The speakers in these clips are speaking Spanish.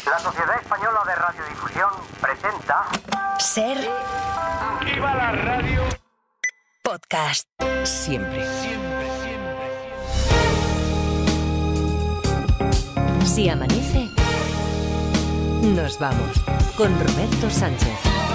La Sociedad Española de Radiodifusión presenta... Ser... ¡Viva la radio! Podcast. Siempre. Si amanece, nos vamos con Roberto Sánchez.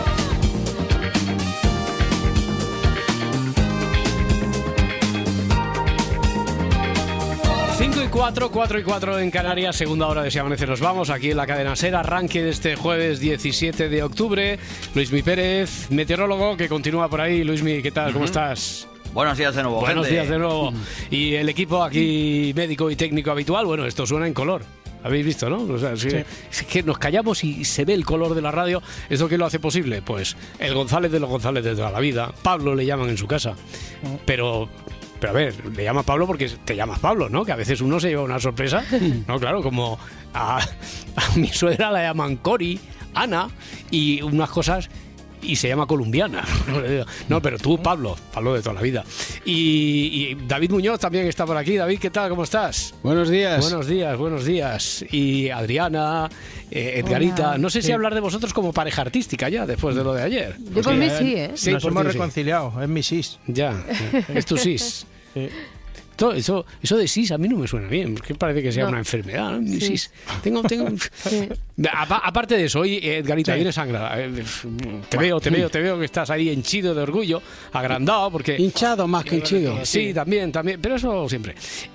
Cuatro y cuatro en Canarias, segunda hora de Si Amanece Nos Vamos, aquí en la cadena SER, arranque de este jueves 17 de octubre. Luismi Pérez, meteorólogo, que continúa por ahí. Luismi, ¿qué tal? ¿Cómo estás? Buenos días de nuevo, Buenos gente. días de nuevo. Y el equipo aquí médico y técnico habitual, bueno, esto suena en color. ¿Habéis visto, no? O sea, es que nos callamos y se ve el color de la radio. ¿Esto qué lo hace posible? Pues el González de los González de toda la vida. Pablo le llaman en su casa. Pero a ver, le llama Pablo porque te llamas Pablo, ¿no? Que a veces uno se lleva una sorpresa. No, claro, como a mi suegra la llaman Cori, Ana y unas cosas... Y se llama colombiana. No, pero tú, Pablo de toda la vida. Y David Muñoz también está por aquí. David, ¿qué tal? ¿Cómo estás? Buenos días. Buenos días. Y Adriana, Edgarita. Hola. No sé si hablar de vosotros como pareja artística ya, después de lo de ayer. Yo por mí sí, ¿eh? Sí, Nos por hemos ti sí. reconciliado, es mi sis. Ya, es tu sis. Sí. Eso de sis a mí no me suena bien, porque parece que sea una enfermedad, ¿no? Mi Sí. sis. Tengo... Sí. Aparte de eso, hoy, Edgarita, Sí. vienes sangrada. Te veo que estás ahí henchido de orgullo, agrandado, porque... Hinchado más que hinchido. Sí, también, pero eso siempre.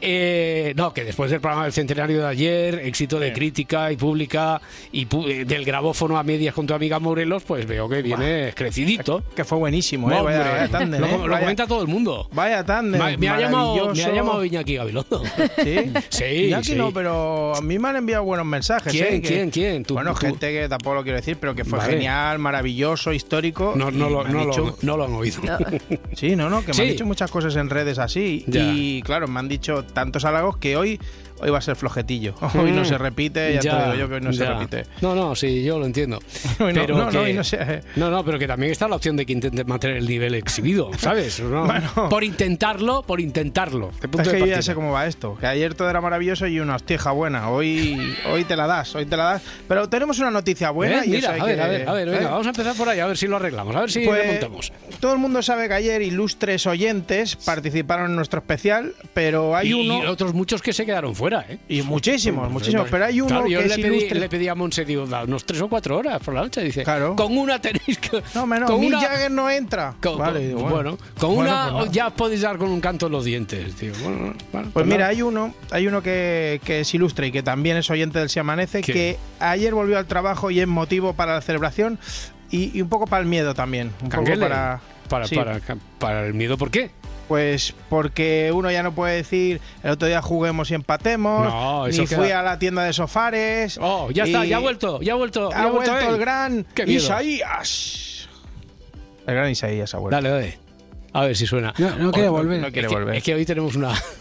No, que después del programa del centenario de ayer, éxito de crítica y pública, y del grabófono a medias con tu amiga Morelos, pues veo que viene crecidito. Que fue buenísimo, Hombre, vaya tándem, lo comenta todo el mundo. Vaya tándem, Me ha llamado maravilloso. Iñaki Gabilondo. ¿Sí? Sí, Iñaki sí. no, pero a mí me han enviado buenos mensajes. ¿Quién? Bueno, Tú. gente que tampoco lo quiero decir, pero que fue Vale. genial, maravilloso, histórico. No y me han dicho- lo han oído. Sí, que Sí. me han dicho muchas cosas en redes así. Ya. Y claro, me han dicho tantos halagos que hoy va a ser flojetillo. Hoy no se repite, ya te lo digo yo que hoy no se repite. No, sí, yo lo entiendo. Hoy no, Pero hoy no sé. No, pero que también está la opción de que intentes mantener el nivel exhibido, ¿sabes? ¿No? Bueno. Por intentarlo. De punto Es de que yo ya partida. sé cómo va esto. Que ayer todo era maravilloso y una hostieja buena. Hoy te la das. Pero tenemos una noticia buena. Y Mira, eso a hay ver, venga, vamos a empezar por ahí, a ver si lo arreglamos, a ver si Pues, remontamos. todo el mundo sabe que ayer ilustres oyentes participaron en nuestro especial, pero hay uno... Y otros muchos que se quedaron fuera, ¿eh? Y muchísimos, pero hay uno Claro, que yo es ilustre. le pedí a Monse, digo, da unos 3 o 4 horas por la noche, dice, Claro. con una tenéis que... No, con Mick una- Jagger no entra. Vale, digo, bueno, con Bueno, una pues no. ya podéis dar con un canto en los dientes, tío. Pues mira, hay uno que es ilustre y que también es oyente del Si Amanece, ¿Qué? que ayer volvió al trabajo y es motivo para la celebración y un poco para el miedo también. Un poco Canguele. para... Sí. Para el miedo, ¿por qué? Pues porque uno ya no puede decir el otro día juguemos y empatemos, No, eso ni queda- fui a la tienda de Sofares. Oh, ya está, y ya ha vuelto. Ha vuelto él. el gran Qué miedo. Isaías. El gran Isaías ha vuelto. Dale. A ver si suena. No quiere volver. No quiere Es que- volver. Es que hoy tenemos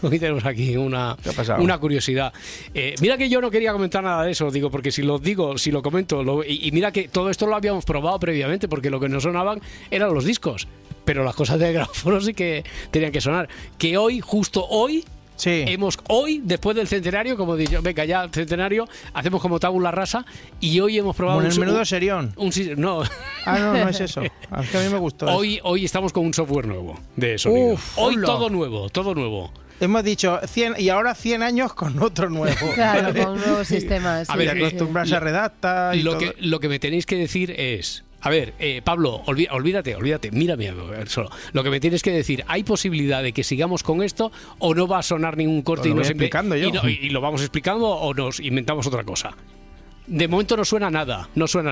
aquí una ¿Qué ha pasado? curiosidad. Mira que yo no quería comentar nada de eso, digo, porque si lo comento, y mira que todo esto lo habíamos probado previamente, porque lo que no sonaban eran los discos, pero las cosas de grafófono sí que tenían que sonar. Que hoy, justo hoy, Sí. hoy, después del centenario, como digo, venga ya el centenario, hacemos como tabula rasa, y hoy hemos probado Como en el un- menudo serión. no. No es eso. Es que a mí me gustó. Hoy estamos con un software nuevo de sonido. Uf, Hoy hola. todo nuevo. Hemos dicho 100 y ahora 100 años con otro nuevo. Claro, con un nuevo sistema. A ver, y acostumbrarse a redacta y todo. Lo que me tenéis que decir es... A ver, Pablo, olvídate, mírame a ver, solo. Lo que me tienes que decir, ¿hay posibilidad de que sigamos con esto o no va a sonar ningún corte Pues lo y, voy explicando yo. y lo vamos explicando o nos inventamos otra cosa? De momento no suena nada.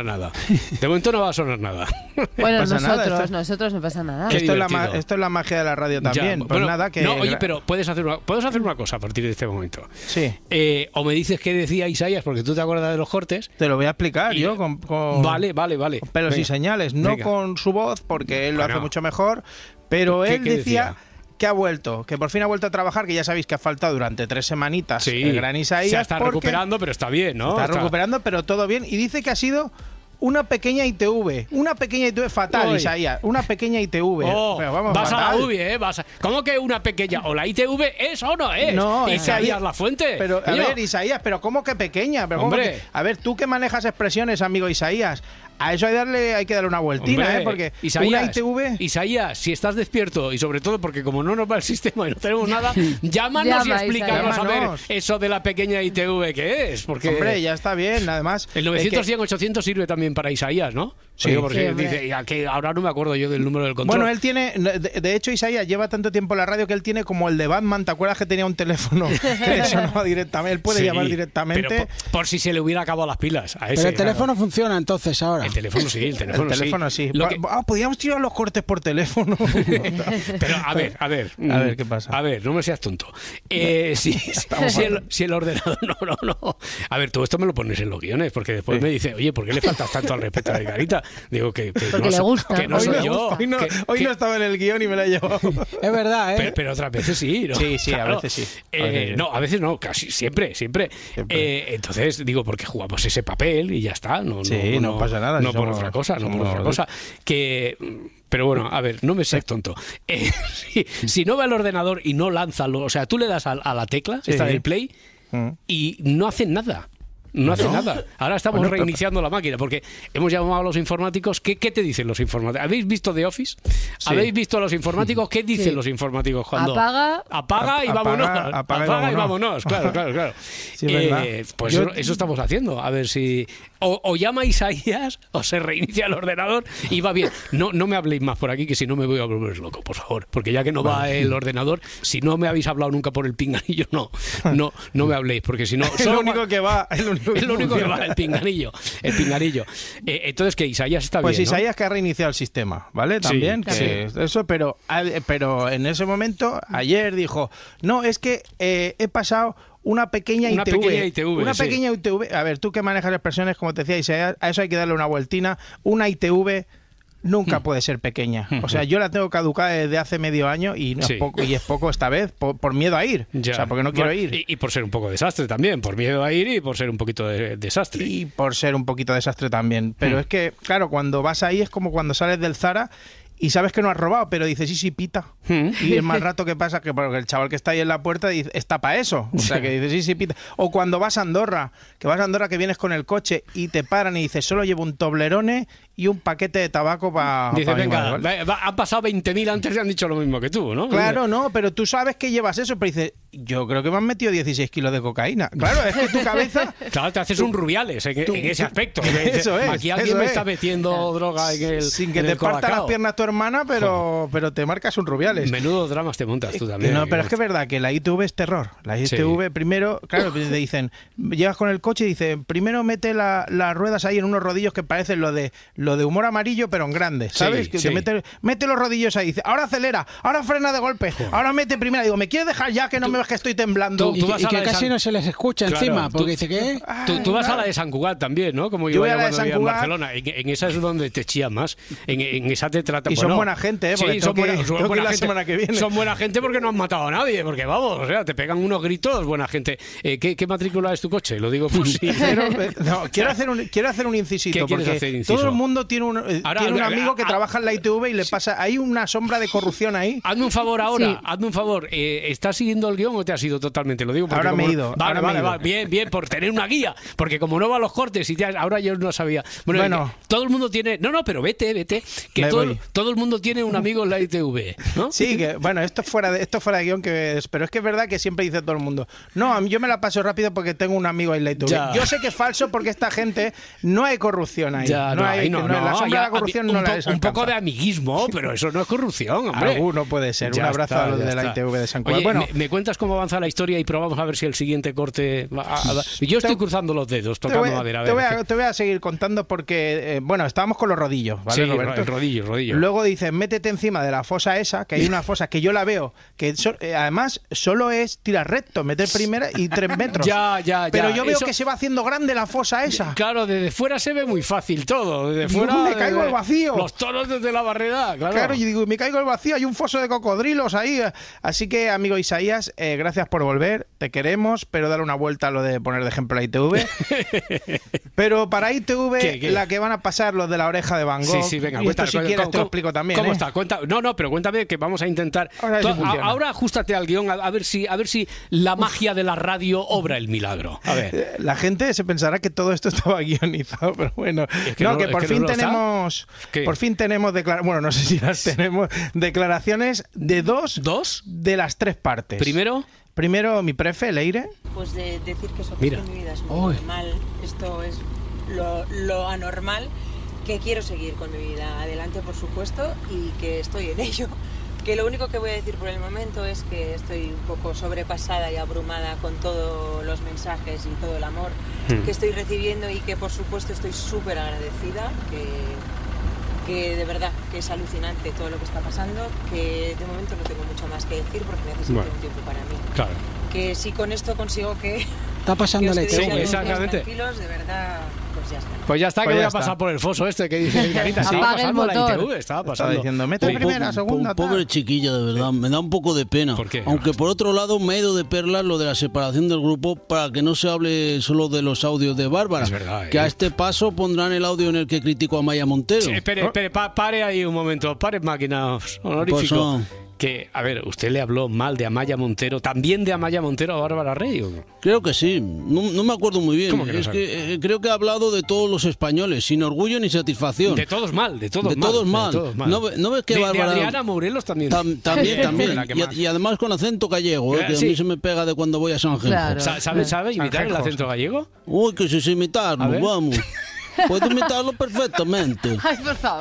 De momento no va a sonar nada. Bueno, pasa nada, nosotros no pasa nada. Qué Esto divertido. esto es la magia de la radio Ya, también. Pues bueno, nada, que... No, oye, pero puedes hacer una cosa a partir de este momento. Sí. O me dices qué decía Isaías, porque tú te acuerdas de los cortes. Te lo voy a explicar Y- yo con Vale. pelos y Venga. señales, no Venga. con su voz, porque él lo Bueno. hace mucho mejor, pero ¿Qué él decía? decía que ha vuelto, que por fin ha vuelto a trabajar, que ya sabéis que ha faltado durante 3 semanitas Sí, el gran Isaías. se está porque recuperando, pero está bien, ¿no? Está recuperando, pero todo bien, y dice que ha sido una pequeña ITV. Una pequeña ITV fatal, Uy. Isaías. Una pequeña ITV. Oh, Pero vamos, vas a la fatal. UBI, ¿eh? ¿Cómo que una pequeña? ¿O la ITV es o no es? No, Isaías La Fuente. Pero, a Niño. ver, Isaías, pero ¿cómo que pequeña? Pero ¿cómo Hombre. que- a ver, tú que manejas expresiones, amigo Isaías, a eso hay que darle una vueltina, Hombre, ¿eh? Porque Isaías, una ITV... Isaías, si estás despierto y sobre todo porque como no nos va el sistema y no tenemos nada, llámanos y Llama, explícanos Isaías. a ver Llámanos. eso de la pequeña ITV que es. Porque Hombre, ya está bien, además... el 900 100 800 sirve también para Isaías, ¿no? Sí. Digo, porque Sí, hombre. dice, ya que ahora no me acuerdo yo del número del control. Bueno, él tiene, de hecho Isaías lleva tanto tiempo en la radio que él tiene como el de Batman, ¿te acuerdas que tenía un teléfono que le sonaba directamente? Él puede Sí, llamar directamente. pero por si se le hubiera acabado las pilas a ese. Pero el teléfono funciona entonces ahora. El teléfono sí, el El teléfono, teléfono sí. Lo que- Podríamos tirar los cortes por teléfono. Pero a ver. A ver, ¿qué pasa? A ver, no me seas tonto. Si el ordenador. No. A ver, tú esto me lo pones en los guiones, porque después Sí. me dice, oye, ¿por qué le faltas tanto al respeto a Garita? Digo que Porque no le gusta. Que no hoy soy no, yo. hoy no, que- hoy que- no estaba en el guión y me la he llevado. Es verdad, ¿eh? pero otras veces sí, ¿no? Sí, a veces sí. A veces sí. No, a veces no, casi siempre. Entonces digo, porque jugamos ese papel y ya está. Sí, no pasa nada, No si por somos- otra cosa, no por somos otra adultos. cosa. Pero bueno, a ver, no me seas tonto. Si no va al ordenador y no lanza, o sea, tú le das a la tecla, Sí. esta del play, Mm. y no hacen nada. No hace nada. Ahora estamos Bueno, pero- reiniciando la máquina porque hemos llamado a los informáticos. ¿Qué te dicen los informáticos? ¿Habéis visto The Office? Sí. ¿Habéis visto a los informáticos? ¿Qué dicen Sí. los informáticos cuando Apaga. apaga y vámonos? apaga y vámonos. Claro. Sí, es verdad. Pues eso estamos haciendo. A ver si o llama a Isaías o se reinicia el ordenador y va bien. No me habléis más por aquí, que si no me voy a volver loco, por favor. Porque ya que no va el ordenador, si no me habéis hablado nunca por el pinganillo, no me habléis, porque si no Es lo único que va. Es lo único es lo único que funciona. va, el pinganillo. Entonces, que Isaías está Pues bien, ¿no? Isaías que ha reiniciado el sistema, ¿vale? También, Sí, que eso, pero en ese momento, ayer dijo, no, es que he pasado una pequeña Una ITV. pequeña ITV, Una sí. pequeña ITV. A ver, tú que manejas expresiones, como te decía Isaías, a eso hay que darle una vueltina. Una ITV nunca puede ser pequeña. O sea, yo la tengo caducada desde hace medio año y no Sí. es poco esta vez, por miedo a ir. Ya. O sea, porque no quiero Bueno, ir. Y por ser un poco desastre también, por miedo a ir y por ser un poquito de desastre. Y por ser un poquito desastre también. Pero es que, claro, cuando vas ahí es como cuando sales del Zara y sabes que no has robado, pero dices, sí, pita. Y el más rato que pasa que porque el chaval que está ahí en la puerta dice, está para eso. O sea, que dices, sí, pita. O cuando vas a Andorra, que vienes con el coche y te paran y dices, solo llevo un Toblerone y un paquete de tabaco para Dice, mi venga, madre, ¿vale? han pasado 20.000 antes y han dicho lo mismo que tú, ¿no? Claro, no, pero tú sabes que llevas eso, pero dices, yo creo que me han metido 16 kilos de cocaína. Claro, es que tu cabeza... Claro, te haces un Rubiales en ese aspecto. Que dices, Eso es, aquí alguien eso me es. está metiendo droga en el Sin que en te el parta las colacao. piernas tu hermana, pero te marcas un Rubiales. Menudo dramas te montas tú también. No, pero es que es verdad que la ITV es terror. La ITV primero, claro, te dicen, llegas con el coche y dicen, primero mete las ruedas ahí en unos rodillos que parecen lo de humor amarillo, pero en grande, ¿sabes? Sí, que sí. mete los rodillos ahí, dice, ahora acelera, ahora frena de golpe, ahora mete primera. Digo, ¿me quieres dejar ya que no me ves que estoy temblando? Y, tú vas y a la que de casi San- no se les escucha Claro, encima, tú- porque dice que... Tú vas a la de San Cugat también, ¿no? Como Yo yo voy a iba la de cuando San vivía en Cugat. Barcelona. En esa es donde te chía más. En esa te tratan. Y son buena gente, ¿eh? Porque Sí, tengo que ir la gente. semana que viene. Son buena gente porque no han matado a nadie. Porque vamos, o sea, te pegan unos gritos, buena gente. ¿Qué matrícula es tu coche? Lo digo por si. No, quiero hacer un incisito, ¿Qué quieres porque hacer, inciso? todo el mundo tiene un Ahora, tiene un amigo que ah, trabaja en la ITV y le pasa, hay una sombra de corrupción ahí. Hazme un favor ahora, Sí. hazme un favor. ¿Estás siguiendo el guión o te has ido totalmente? Lo digo porque Ahora me como he ido, Vale, ahora me he vale, ido. bien, por tener una guía. Porque como no va a los cortes y ahora yo no sabía. Bueno. todo el mundo tiene. No, pero vete. Que Me voy. todo el mundo tiene un amigo en la ITV, ¿no? Sí, que bueno, esto es fuera de guión, pero es que es verdad que siempre dice todo el mundo, no, a mí yo me la paso rápido porque tengo un amigo en la ITV. Ya. Yo sé que es falso porque esta gente no hay corrupción ahí. Ya, hay, no, la sombra ya, de la corrupción un no la un poco de amiguismo, pero eso no es corrupción, hombre. Alguno puede ser. Ya Un abrazo está, a los ya de la está. ITV de San Cugat. Oye, Bueno, ¿me cuentas cómo avanza la historia y probamos a ver si el siguiente corte va a... Yo estoy cruzando los dedos, te tocando voy, madera. A te ver, voy a- te voy a seguir contando porque, bueno, estábamos con los rodillos, ¿vale, sí, Roberto? el rodillo. Luego dices, métete encima de la fosa esa, que hay una fosa que yo la veo, que además solo es tirar recto, meter primera y 3 metros. Ya. Pero yo veo Eso- que se va haciendo grande la fosa esa. Claro, desde fuera se ve muy fácil todo. Desde Digo, fuera me caigo al vacío. Los toros desde la barrera, claro. Claro, yo digo, me caigo al vacío, hay un foso de cocodrilos ahí. Así que, amigo Isaías, gracias por volver. te queremos, pero dale una vuelta a lo de poner de ejemplo la ITV. Pero para ITV, ¿Qué? la que van a pasar los de la oreja de Van Gogh. Sí, venga, y esto, si quieres, te lo explico también. ¿Cómo ¿eh? está? No, pero cuéntame que vamos a intentar. Ahora ajustate al guión a ver si la magia de la radio obra el milagro. A ver. La gente se pensará que todo esto estaba guionizado, pero bueno. Es que que por fin tenemos. Por fin tenemos bueno, no sé si las tenemos. Declaraciones de dos de las tres partes. Primero, mi prefe, Leire. Pues de decir que eso Mira. en mi vida es muy normal, esto es lo anormal, que quiero seguir con mi vida adelante, por supuesto, y que estoy en ello. Que lo único que voy a decir por el momento es que estoy un poco sobrepasada y abrumada con todos los mensajes y todo el amor que estoy recibiendo, y que por supuesto estoy súper agradecida, que de verdad que es alucinante todo lo que está pasando, que de momento no tengo mucho más que decir porque necesito un tiempo para mí. Claro. Que si con esto consigo que está pasando la ITV. Sí, exactamente. Tranquilos, de verdad, pues ya está. Pues ya está, Pues que voy ya a pasar está. por el foso este que dice Carita. Estaba Apague el pasando la motor. ITV, estaba Estaba pasando. diciendo, mete primera, segunda, tal. Pobre chiquilla, de verdad, me da un poco de pena. ¿Por qué? Aunque por otro lado me ha ido de perlas lo de la separación del grupo para que no se hable solo de los audios de Bárbara. Es verdad, que a este paso pondrán el audio en el que critico a Maya Montero. Sí, espere, pare ahí un momento, pare máquinas honorífico. Pasó. Que, a ver, usted le habló mal de Amaya Montero, también de Amaya Montero a Bárbara Rey. ¿O? Creo que sí, no me acuerdo muy bien. ¿Cómo que no es sabe? que creo que ha hablado de todos los españoles, sin orgullo ni satisfacción. De todos mal. De todos mal. ¿No ves que de Bárbara... Adriana Morelos también. También. La que más. Y además con acento gallego, que Sí. a mí se me pega de cuando voy a San Genjo. Claro. ¿Sabe imitar el acento gallego? Uy, que si sé A imitarlo, ver. vamos. Puedo imitarlo perfectamente. Ay, por favor.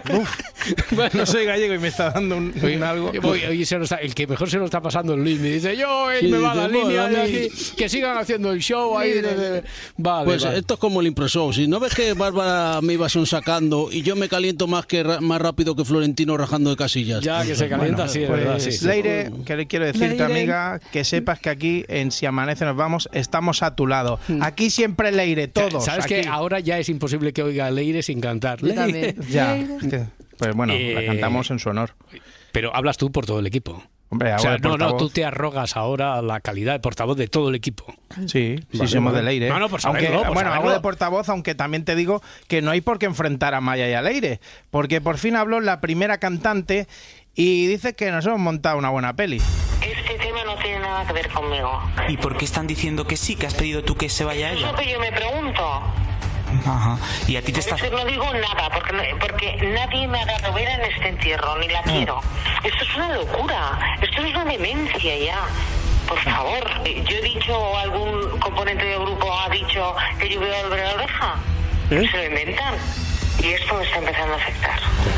No soy gallego y me está dando un algo. Oye, el que mejor se lo está pasando es Luis. Me dice, él Sí, me va a dice, dar línea bueno, de a mí- aquí, que sigan haciendo el show ahí. Vale, Pues vale. esto es como el impresor. Si no ves que Bárbara me iba sacando y yo me caliento más rápido que Florentino rajando de casillas. Ya que se calienta, sí, es Pues, verdad, sí. Leire, que le quiero decirte, Leire. amiga, que sepas que aquí en Si Amanece Nos Vamos estamos a tu lado. Aquí siempre Leire, todos. ¿Sabes aquí. que ahora ya es imposible que oiga a Leire sin cantar? Yo también. Ya. es que, pues bueno, la cantamos en su honor. Pero hablas tú por todo el equipo. Hombre, O sea, hago de no, portavoz. tú te arrogas ahora la calidad de portavoz de todo el equipo. Sí, Vale, somos vale. de Leire. No, por saberlo, aunque, por bueno, saberlo. hago de portavoz, aunque también te digo que no hay por qué enfrentar a Maya y a Leire, porque por fin habló la primera cantante y dice que nos hemos montado una buena peli. Este tema no tiene nada que ver conmigo. ¿Y por qué están diciendo que sí, que has pedido tú que se vaya Es ella? lo que yo me pregunto. Ajá. Y a ti te Por está... eso no digo nada, porque nadie me ha dado vera en este entierro, ni la quiero. Esto es una locura, esto es una demencia ya. Por favor, yo he dicho, algún componente del grupo ha dicho que yo voy a volver a la oreja. Se lo inventan. Y esto me está empezando a afectar.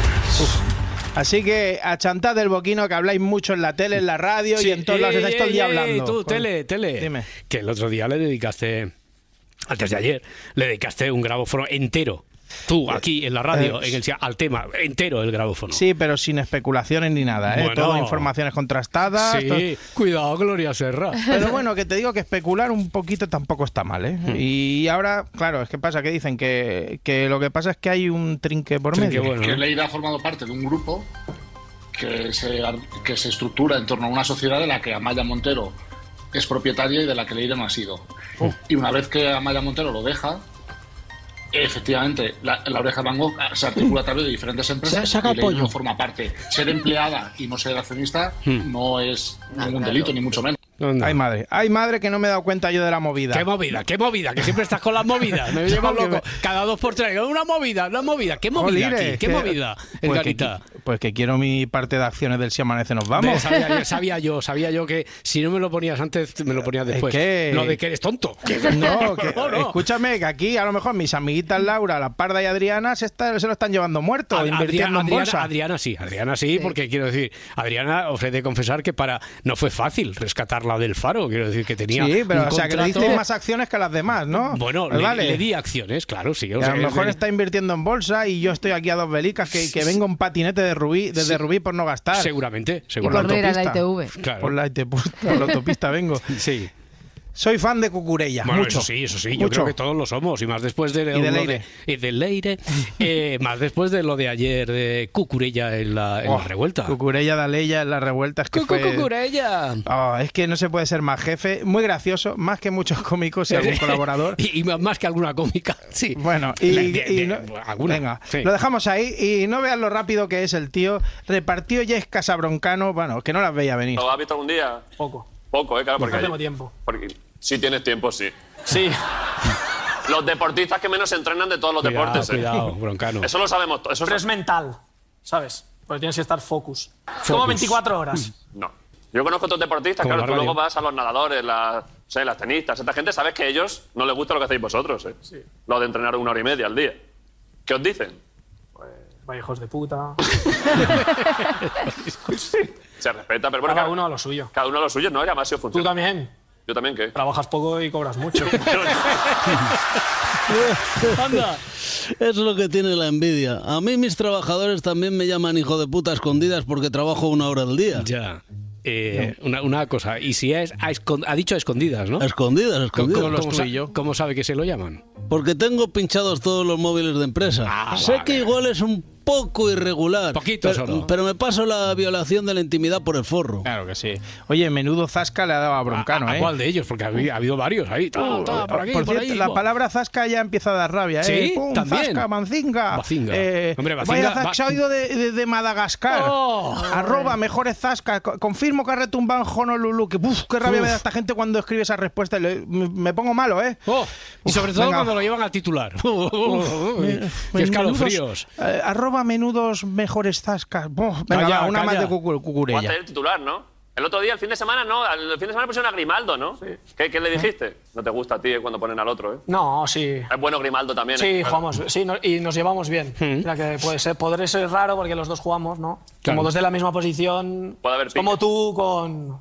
Así que achantad del boquino, que habláis mucho en la tele, en la radio y en todos lados. Estáis todo el día hablando. Tú, tele. Dime. Que el otro día le dedicaste, antes de ayer, le dedicaste un grabófono entero. Tú, aquí en la radio, al tema, entero el grabófono. Sí, pero sin especulaciones ni nada, ¿eh? Bueno. Todo informaciones contrastadas. Sí, todo- cuidado, Gloria Serra. Pero bueno, que te digo que especular un poquito tampoco está mal, ¿eh? Y ahora, claro, es que pasa que dicen que lo que pasa es que hay un trinque por Trinque, medio. bueno, Que ¿no? Leire ha formado parte de un grupo que se estructura en torno a una sociedad de la que Amaya Montero es propietaria y de la que Leire no ha sido. Y una vez que Amaya Montero lo deja, efectivamente, la oreja de Van Gogh se articula a través de diferentes empresas Saca y el Leire pollo. no forma parte. Ser empleada y no ser accionista no es ningún delito, ni mucho menos. Anda. Ay madre que no me he dado cuenta yo de la movida. ¿Qué movida? Que siempre estás con las movidas. Me llevo loco. Cada 2 por 3. Una movida. ¿Qué movida Jolines, aquí? ¿Qué que- movida? Pues Edgarita. que quiero mi parte de acciones del Si Amanece Nos Vamos. Sabía yo que si no me lo ponías antes, me lo ponías después. que- Lo de que eres tonto. No, que, No. escúchame, que aquí a lo mejor mis amiguitas Laura, la Parda y Adriana se lo están llevando muerto, invirtiendo en bolsa. Adriana sí, porque quiero decir, Adriana os he de confesar que no fue fácil rescatarla del Faro, quiero decir que tenía Sí, pero un o sea, que le contrato. diste más acciones que a las demás, ¿no? Bueno, Pues vale. le di acciones, claro, sí. o Que sea, a lo mejor es- está invirtiendo en bolsa y yo estoy aquí a dos velicas, que vengo en patinete de Rubí, desde Rubí por no gastar. Seguramente. Y por no ir a la autopista. ITV. Claro. Por la autopista vengo. Sí. Soy fan de Cucurella, Bueno, mucho. Eso sí, yo mucho. creo que todos lo somos, y más después de Leire. Más después de lo de ayer de Cucurella en la revuelta. Cucurella de Aleya en la revuelta, es que Cucurella. Es que no se puede ser más jefe, muy gracioso, más que muchos cómicos y algún colaborador. y más que alguna cómica, sí. Bueno, alguna. Venga, sí. Lo dejamos ahí y no vean lo rápido que es el tío. Repartió yescas a Broncano, bueno, que no las veía venir. ¿Lo has visto algún día? Poco. Poco, claro, porque no tengo tiempo. Porque si tienes tiempo, sí. Sí. Los deportistas que menos entrenan de todos los deportes. Cuidado, Broncano. Eso lo sabemos todos. Pero es mental, ¿sabes? Porque tienes que estar focus. Como 24 horas. No. Yo conozco a otros deportistas, Como claro, la tú radio. luego vas a los nadadores, las tenistas, esta gente, sabes que a ellos no les gusta lo que hacéis vosotros, ¿eh? Sí. Lo de entrenar 1 hora y media al día. ¿Qué os dicen? Vaya hijos de puta. Se respeta, pero bueno, Cada uno a lo suyo. Cada uno a lo suyo, ¿no? Y además si os Tú funciona. también. Yo también, ¿qué? Trabajas poco y cobras mucho. Anda. Es lo que tiene la envidia. A mí mis trabajadores también me llaman hijo de puta escondidas porque trabajo 1 hora al día. Ya. Una cosa, y si ha dicho a escondidas, ¿no? Escondidas. ¿Cómo sabe que se lo llaman? Porque tengo pinchados todos los móviles de empresa. Sé que igual es un poco irregular. Poquito solo. Pero me paso la violación de la intimidad por el forro. Claro que sí. Oye, menudo zasca le ha dado a Broncano, ¿A cuál de ellos? Porque ha habido varios ahí. Por aquí, por por cierto, ahí. la palabra zasca ya empieza a dar rabia, ¿eh? Sí, ¡Pum! también. Zasca, manzinga. Bazinga. Hombre, Bazinga- Vaya zasca, se ha oído de Madagascar. ¡Arroba mejores zascas! Confirmo que ha retumbado en Honolulu. Qué rabia me da esta gente cuando escribe esa respuesta. Me pongo malo, ¿eh? Y sobre todo venga. cuando lo llevan al titular. ¡Qué escalofríos! Arroba menudos mejores zascas. Venga, Calla, va, una calla. más de O Cucurella. hacer el titular, ¿no? El otro día, el fin de semana, no. El fin de semana pusieron a Grimaldo, ¿no? Sí. ¿Qué le dijiste? No te gusta a ti cuando ponen al otro, ¿eh? No, sí. Es bueno Grimaldo también. Sí, ¿eh? jugamos. Sí, y nos llevamos bien. Mira que podré ser raro porque los dos jugamos, ¿no? Claro. Como dos de la misma posición. Puede haber Es como tú con...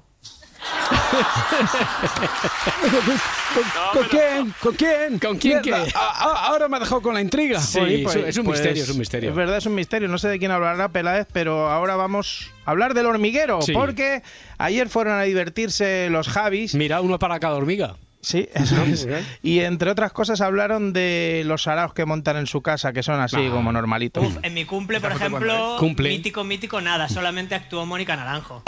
¿Con quién? ¿Con quién? ¿Con quién Mierda, qué? Ahora me ha dejado con la intriga. Sí, pues, es un misterio, es un misterio. Es verdad, es un misterio. No sé de quién hablará Peláez, pero ahora vamos a hablar del hormiguero. Sí. Porque ayer fueron a divertirse los Javis. Mira, uno para cada hormiga. Sí, eso es. Y entre otras cosas hablaron de los saraos que montan en su casa, que son así como normalitos. En mi cumple, por ejemplo, mítico, nada, solamente actuó Mónica Naranjo.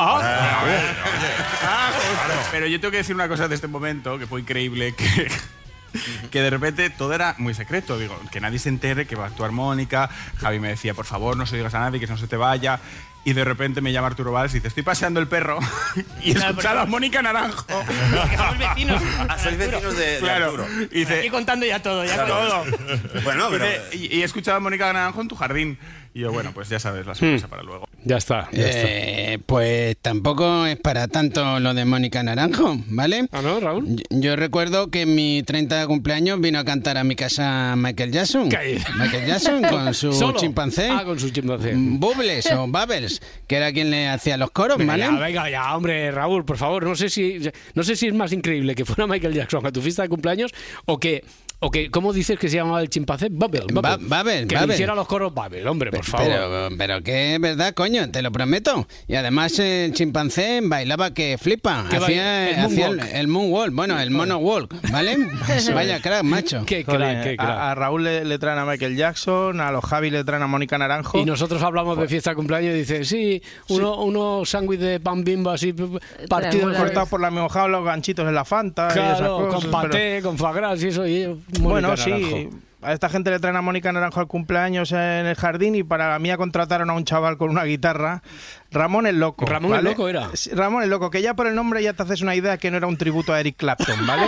Pero yo tengo que decir una cosa de este momento, que fue increíble, que de repente todo era muy secreto. Digo, que nadie se entere que va a actuar Mónica. Javi me decía, por favor, no se digas a nadie, que no se te vaya. Y de repente me llama Arturo Valls y dice, estoy paseando el perro y he escuchado a Mónica Naranjo. Que somos vecinos. Sois vecinos de Arturo. Y dice, Aquí contando ya todo, ya todo. Bueno, pero... Y he escuchado a Mónica Naranjo en tu jardín. Y yo, bueno, pues ya sabes, la sorpresa para luego. Ya está. Pues tampoco es para tanto lo de Mónica Naranjo, ¿vale? ¿Ah, no, Raúl? Yo recuerdo que en mi 30 de cumpleaños vino a cantar a mi casa Michael Jackson. Michael Jackson con su ¿Solo? chimpancé. Con su chimpancé. Bubbles o Bubbles, que era quien le hacía los coros, ¿vale? Venga ya, hombre, Raúl, por favor. No sé si es más increíble que fuera Michael Jackson a tu fiesta de cumpleaños o que ¿cómo dices que se llamaba el chimpancé? Bubble. Que le hiciera los coros Bubble, hombre, por favor. Pero que es verdad, coño, te lo prometo. Y además el chimpancé bailaba que flipa. Hacía el moonwalk. Bueno, el monowalk, ¿vale? Vaya crack, macho. Qué crack. A Raúl le traen a Michael Jackson, a los Javi le traen a Mónica Naranjo. Y nosotros hablamos de fiesta de cumpleaños y dice, sí, unos sándwiches de pan Bimbo así partidos cortados por la mojada, los ganchitos en la Fanta. Claro, y esas cosas, con paté, con foie gras y eso. Y bueno, sí. A esta gente le traen a Mónica Naranjo al cumpleaños en el jardín y para la mía contrataron a un chaval con una guitarra, Ramón el Loco. ¿Ramón el Loco era? Sí, Ramón el Loco, que ya por el nombre ya te haces una idea que no era un tributo a Eric Clapton, ¿vale?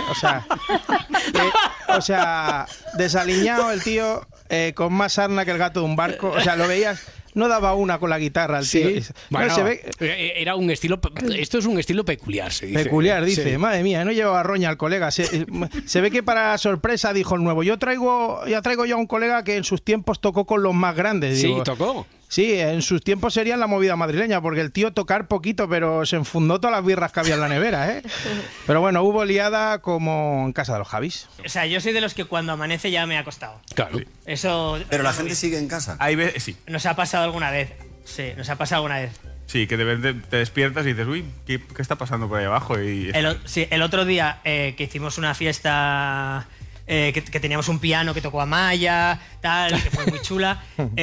O sea, desaliñado el tío, con más sarna que el gato de un barco. O sea, lo veías... No daba una con la guitarra el tío. Sí. Bueno, se ve... era un estilo... Esto es un estilo peculiar, se dice. Peculiar, dice. Sí. Madre mía, no llevaba roña al colega. Se ve que para sorpresa dijo el nuevo. Ya traigo yo a un colega que en sus tiempos tocó con los más grandes. Sí, digo. tocó. Sí, en sus tiempos sería la movida madrileña, porque el tío tocar poquito, pero se enfundó todas las birras que había en la nevera, ¿eh? Pero bueno, hubo liada como en casa de los Javis. O sea, yo soy de los que cuando amanece ya me ha acostado. Claro. Eso... Pero la gente sigue en casa. Sí. Nos ha pasado alguna vez. Sí, nos ha pasado alguna vez. Sí, que te despiertas y dices, uy, ¿qué está pasando por ahí abajo? Y... El otro día que hicimos una fiesta... que teníamos un piano que tocó Amaya, tal, que fue muy chula.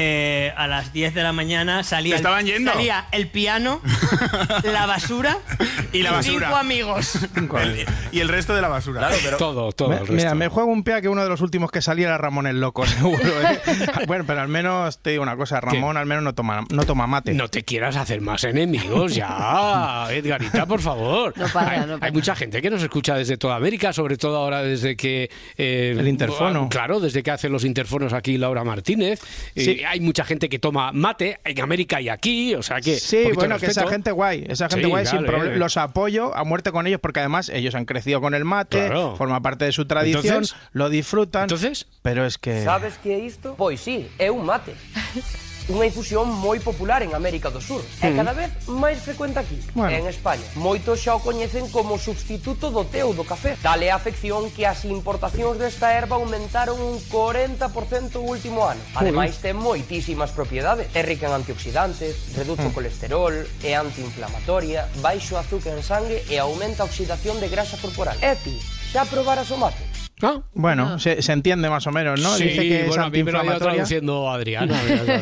A las 10 de la mañana salía el piano, la basura y 5 amigos. Y el resto de la basura. Claro, pero todo el resto. Mira, me juego un pea que uno de los últimos que salía era Ramón el Loco, seguro. Bueno, pero al menos te digo una cosa, Ramón al menos no toma mate. No te quieras hacer más enemigos ya, Edgarita, por favor. No para. Hay mucha gente que nos escucha desde toda América, sobre todo ahora desde que... el interfono. Claro, desde que hacen los interfonos aquí Laura Martínez. Sí. Hay mucha gente que toma mate en América y aquí, o sea que... Sí, bueno, que esa gente guay, claro, sin problema. Los apoyo a muerte con ellos porque además ellos han crecido con el mate, forma parte de su tradición, entonces, lo disfrutan. Entonces, pero es que... Sabes que é isto? Pois sí, é un mate. Unha infusión moi popular en América do Sur e cada vez máis frecuente aquí, en España. Moitos xa o coñecen como substituto do té ou do café. Dale a afección que as importacións desta erva aumentaron un 40% o último ano. Ademais, ten moitísimas propiedades. É rica en antioxidantes, reduce o colesterol, é antiinflamatoria, baixo azúcar en sangue e aumenta a oxidación de grasa corporal. E ti, xa probaras o mate? Bueno, se entiende más o menos, ¿no? Sí, dice que es a mí me lo ha ido antiinflamatoria. traduciendo Adriana.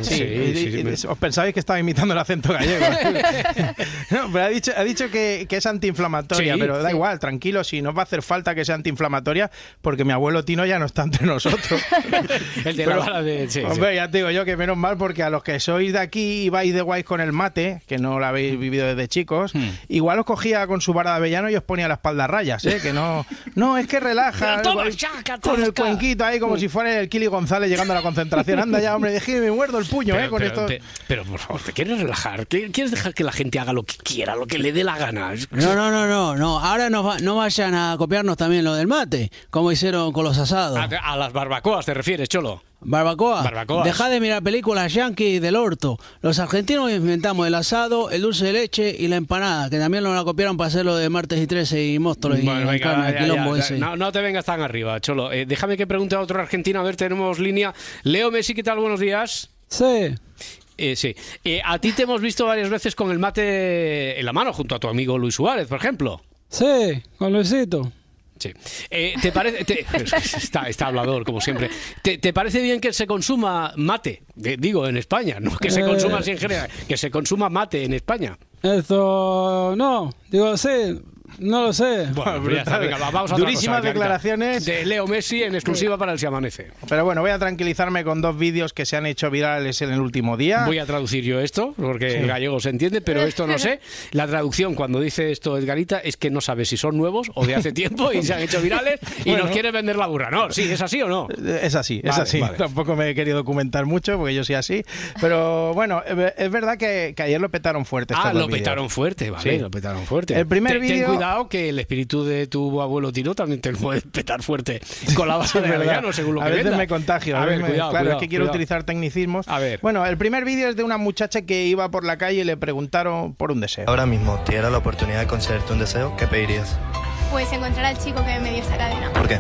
Sí. Os pensabais que estaba imitando el acento gallego. No, pero ha dicho que es antiinflamatoria, pero da igual, tranquilo, si no va a hacer falta que sea antiinflamatoria, porque mi abuelo Tino ya no está entre nosotros. El de la vara de... Hombre, ya te digo yo que menos mal, porque a los que sois de aquí y vais de guays con el mate, que no lo habéis vivido desde chicos, igual os cogía con su vara de avellano y os ponía la espalda a rayas, que no, es que relaja. Con el cuenquito ahí como si fuera el Kili González llegando a la concentración. Anda ya, hombre, déjame, me muerdo el puño, con esto. Pero por favor, ¿te quieres relajar? ¿Quieres dejar que la gente haga lo que quiera, lo que le dé la gana? No. Ahora no vayan a copiarnos también lo del mate, como hicieron con los asados. A las barbacoas te refieres, Cholo. Barbacoa. Deja de mirar películas yankee del orto. Los argentinos inventamos el asado, el dulce de leche y la empanada, que también nos la copiaron para hacerlo de martes y 13 y Móstoles y quilombo ese. No te vengas tan arriba, Cholo. Déjame que pregunte a otro argentino. A ver, tenemos línea. Leo Messi, ¿qué tal? Buenos días. Sí. Sí. A ti te hemos visto varias veces con el mate en la mano, junto a tu amigo Luis Suárez, por ejemplo. Sí, con Luisito. Sí. ¿Te parece? Está hablador, como siempre. ¿Te parece bien que se consuma mate? Digo, en España, no que se consuma así en general, que se consuma mate en España. Esto no, digo, sí. No lo sé. Bueno, ya está, venga, vamos a durísimas otra cosa, declaraciones de Leo Messi en exclusiva para el Se Amanece. Pero bueno, voy a tranquilizarme con 2 vídeos que se han hecho virales en el último día. Voy a traducir yo esto, porque el gallego se entiende, pero esto no sé. La traducción, cuando dice esto Edgarita, es que no sabe si son nuevos o de hace tiempo y se han hecho virales y nos quiere vender la burra. No, sí, ¿es así o no? Es así, es así. Vale. Tampoco me he querido documentar mucho, porque yo soy así. Pero bueno, es verdad que ayer lo petaron fuerte. Lo petaron fuerte, vale, sí. Lo petaron fuerte. El primer vídeo... Ten cuidado que el espíritu de tu abuelo Tino también te puede petar fuerte con la base de avellano, según lo que a veces venda. me contagio. Cuidado, es que quiero utilizar tecnicismos. A ver. Bueno, el primer vídeo es de una muchacha que iba por la calle y le preguntaron por un deseo. Ahora mismo te diera la oportunidad de concederte un deseo, ¿qué pedirías? Pues encontrar al chico que me dio esta cadena. ¿Por qué?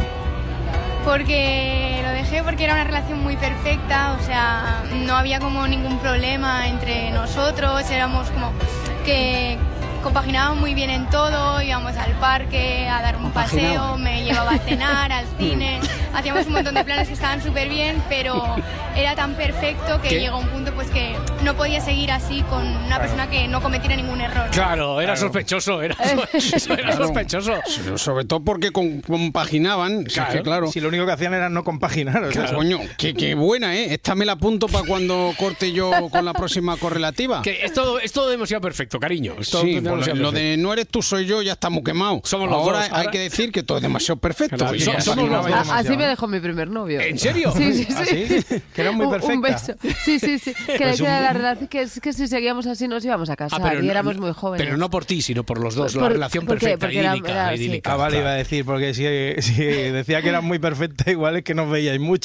Porque lo dejé porque era una relación muy perfecta, o sea, no había como ningún problema entre nosotros, éramos como que compaginábamos muy bien en todo, íbamos al parque a dar un paseo, me llevaba a cenar, al cine, hacíamos un montón de planes que estaban súper bien, pero era tan perfecto que llegó un punto pues que no podía seguir así con una persona que no cometiera ningún error. Claro, era sospechoso, era sospechoso. Sobre todo porque compaginaban, claro. Si lo único que hacían era no compaginar. Claro. Coño, qué buena, ¿eh? Esta me la apunto para cuando corte yo con la próxima correlativa. Que es todo demasiado perfecto, cariño. Sí, lo de no eres tú, soy yo, ya estamos quemados. Somos los ahora dos. Hay que decir que todo es demasiado perfecto. Claro, somos los dos. Así me dejó mi primer novio. ¿En serio? Sí. ¿Ah, sí? Que era muy perfecta. Un beso. Sí. Que la verdad es que si seguíamos así nos íbamos a casar y éramos muy jóvenes. Pero no por ti, sino por los dos. La relación perfecta, idílica. Ah, vale, iba a decir, porque si decía que eran muy perfectas, igual es que nos veíais mucho.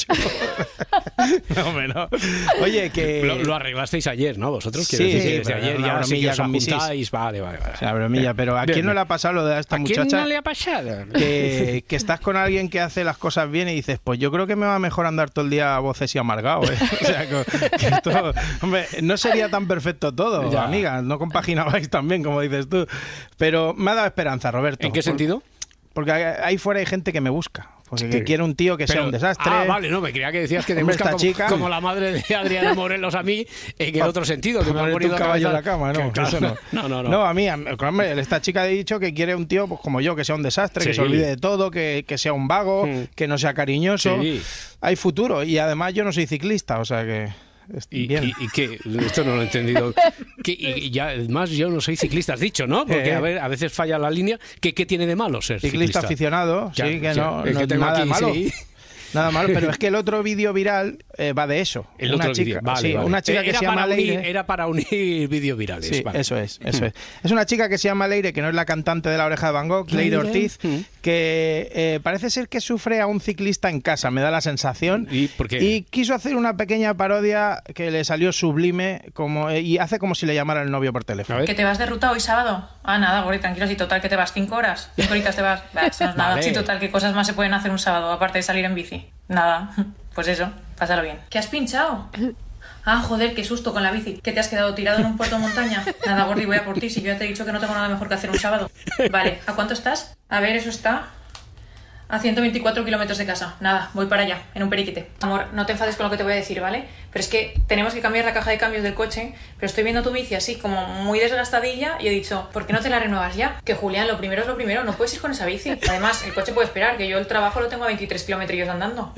No. Oye, que... Lo arreglasteis ayer, ¿no? Vosotros, sí, desde ayer ya sí que os juntáis. Vale. O sea, bromilla, pero ¿a quién no le ha pasado lo de esta muchacha? ¿A quién no le ha pasado? Que estás con alguien que hace las cosas bien viene y dices, pues yo creo que me va mejor andar todo el día a voces y amargado, ¿eh? O sea, que esto, hombre, no sería tan perfecto todo, ya. Amiga, no compaginabais tan bien como dices tú. Pero me ha dado esperanza, Roberto. ¿En qué sentido? Porque ahí fuera hay gente que me busca. Porque que quiere un tío que sea un desastre. Ah, vale, no, me creía que decías que te busca como la madre de Adriana Morelos a mí, en el otro sentido. Que me han ponido un caballo en la cama, ¿no? Claro, eso no. No, a mí, hombre, esta chica ha dicho que quiere un tío pues, como yo, que sea un desastre, que se olvide de todo, que sea un vago, que no sea cariñoso. Sí. Hay futuro. Y además yo no soy ciclista, o sea que... ¿Y qué? Esto no lo he entendido. Y ya, además, yo no soy ciclista, has dicho, ¿no? Porque a veces falla la línea. ¿Qué tiene de malo ser ciclista? Aficionado, ya, sí, que no nada de malo. Sí. Nada malo, pero es que el otro vídeo viral va de eso. Una chica, vale. Una chica que se llama Leire. Era para unir vídeos virales. Sí, vale. Eso es. Es una chica que se llama Leire, que no es la cantante de La Oreja de Van Gogh, Leire Ortiz, que parece ser que sufre a un ciclista en casa, me da la sensación. ¿Y por qué? Y quiso hacer una pequeña parodia que le salió sublime y hace como si le llamara el novio por teléfono. ¿Que te vas de ruta hoy sábado? Ah, nada, Gori, tranquilo, si total que te vas 5 horas. 5 horitas te vas. Eso no es nada. Sí, total, ¿qué cosas más se pueden hacer un sábado, aparte de salir en bici? Nada, pues eso, pásalo bien. ¿Qué has pinchado? Ah, joder, qué susto con la bici. ¿Que te has quedado tirado en un puerto de montaña? Nada, Gordi, voy a por ti, si yo ya te he dicho que no tengo nada mejor que hacer un sábado. Vale, ¿a cuánto estás? A ver, eso está... a 124 kilómetros de casa. Nada, voy para allá, en un periquete. Amor, no te enfades con lo que te voy a decir, ¿vale? Pero es que tenemos que cambiar la caja de cambios del coche, pero estoy viendo tu bici así, como muy desgastadilla, y he dicho, ¿por qué no te la renuevas ya? Que Julián, lo primero es lo primero, no puedes ir con esa bici. Además, el coche puede esperar, que yo el trabajo lo tengo a 23 kilómetros andando.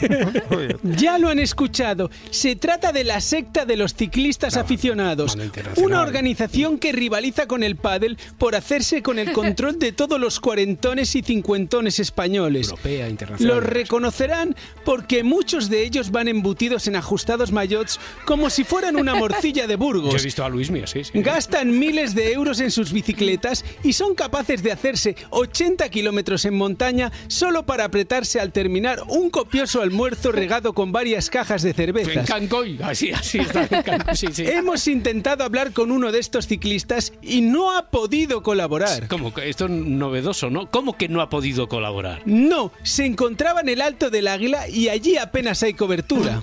Ya lo han escuchado. Se trata de la secta de los ciclistas aficionados. Una organización que rivaliza con el pádel por hacerse con el control de todos los cuarentones y cincuentones españoles. Europea, internacional. Los reconocerán porque muchos de ellos van embutidos en ajustados maillots como si fueran una morcilla de Burgos. Yo he visto a Luismi así, sí. Gastan miles de euros en sus bicicletas y son capaces de hacerse 80 kilómetros en montaña solo para apretarse al terminar un copioso almuerzo regado con varias cajas de cervezas. En Cancoy, así está. Sí. Hemos intentado hablar con uno de estos ciclistas y no ha podido colaborar. ¿Cómo? Esto es novedoso, ¿no? ¿Cómo que no ha podido colaborar? No, se encontraba en el Alto del Águila y allí apenas hay cobertura.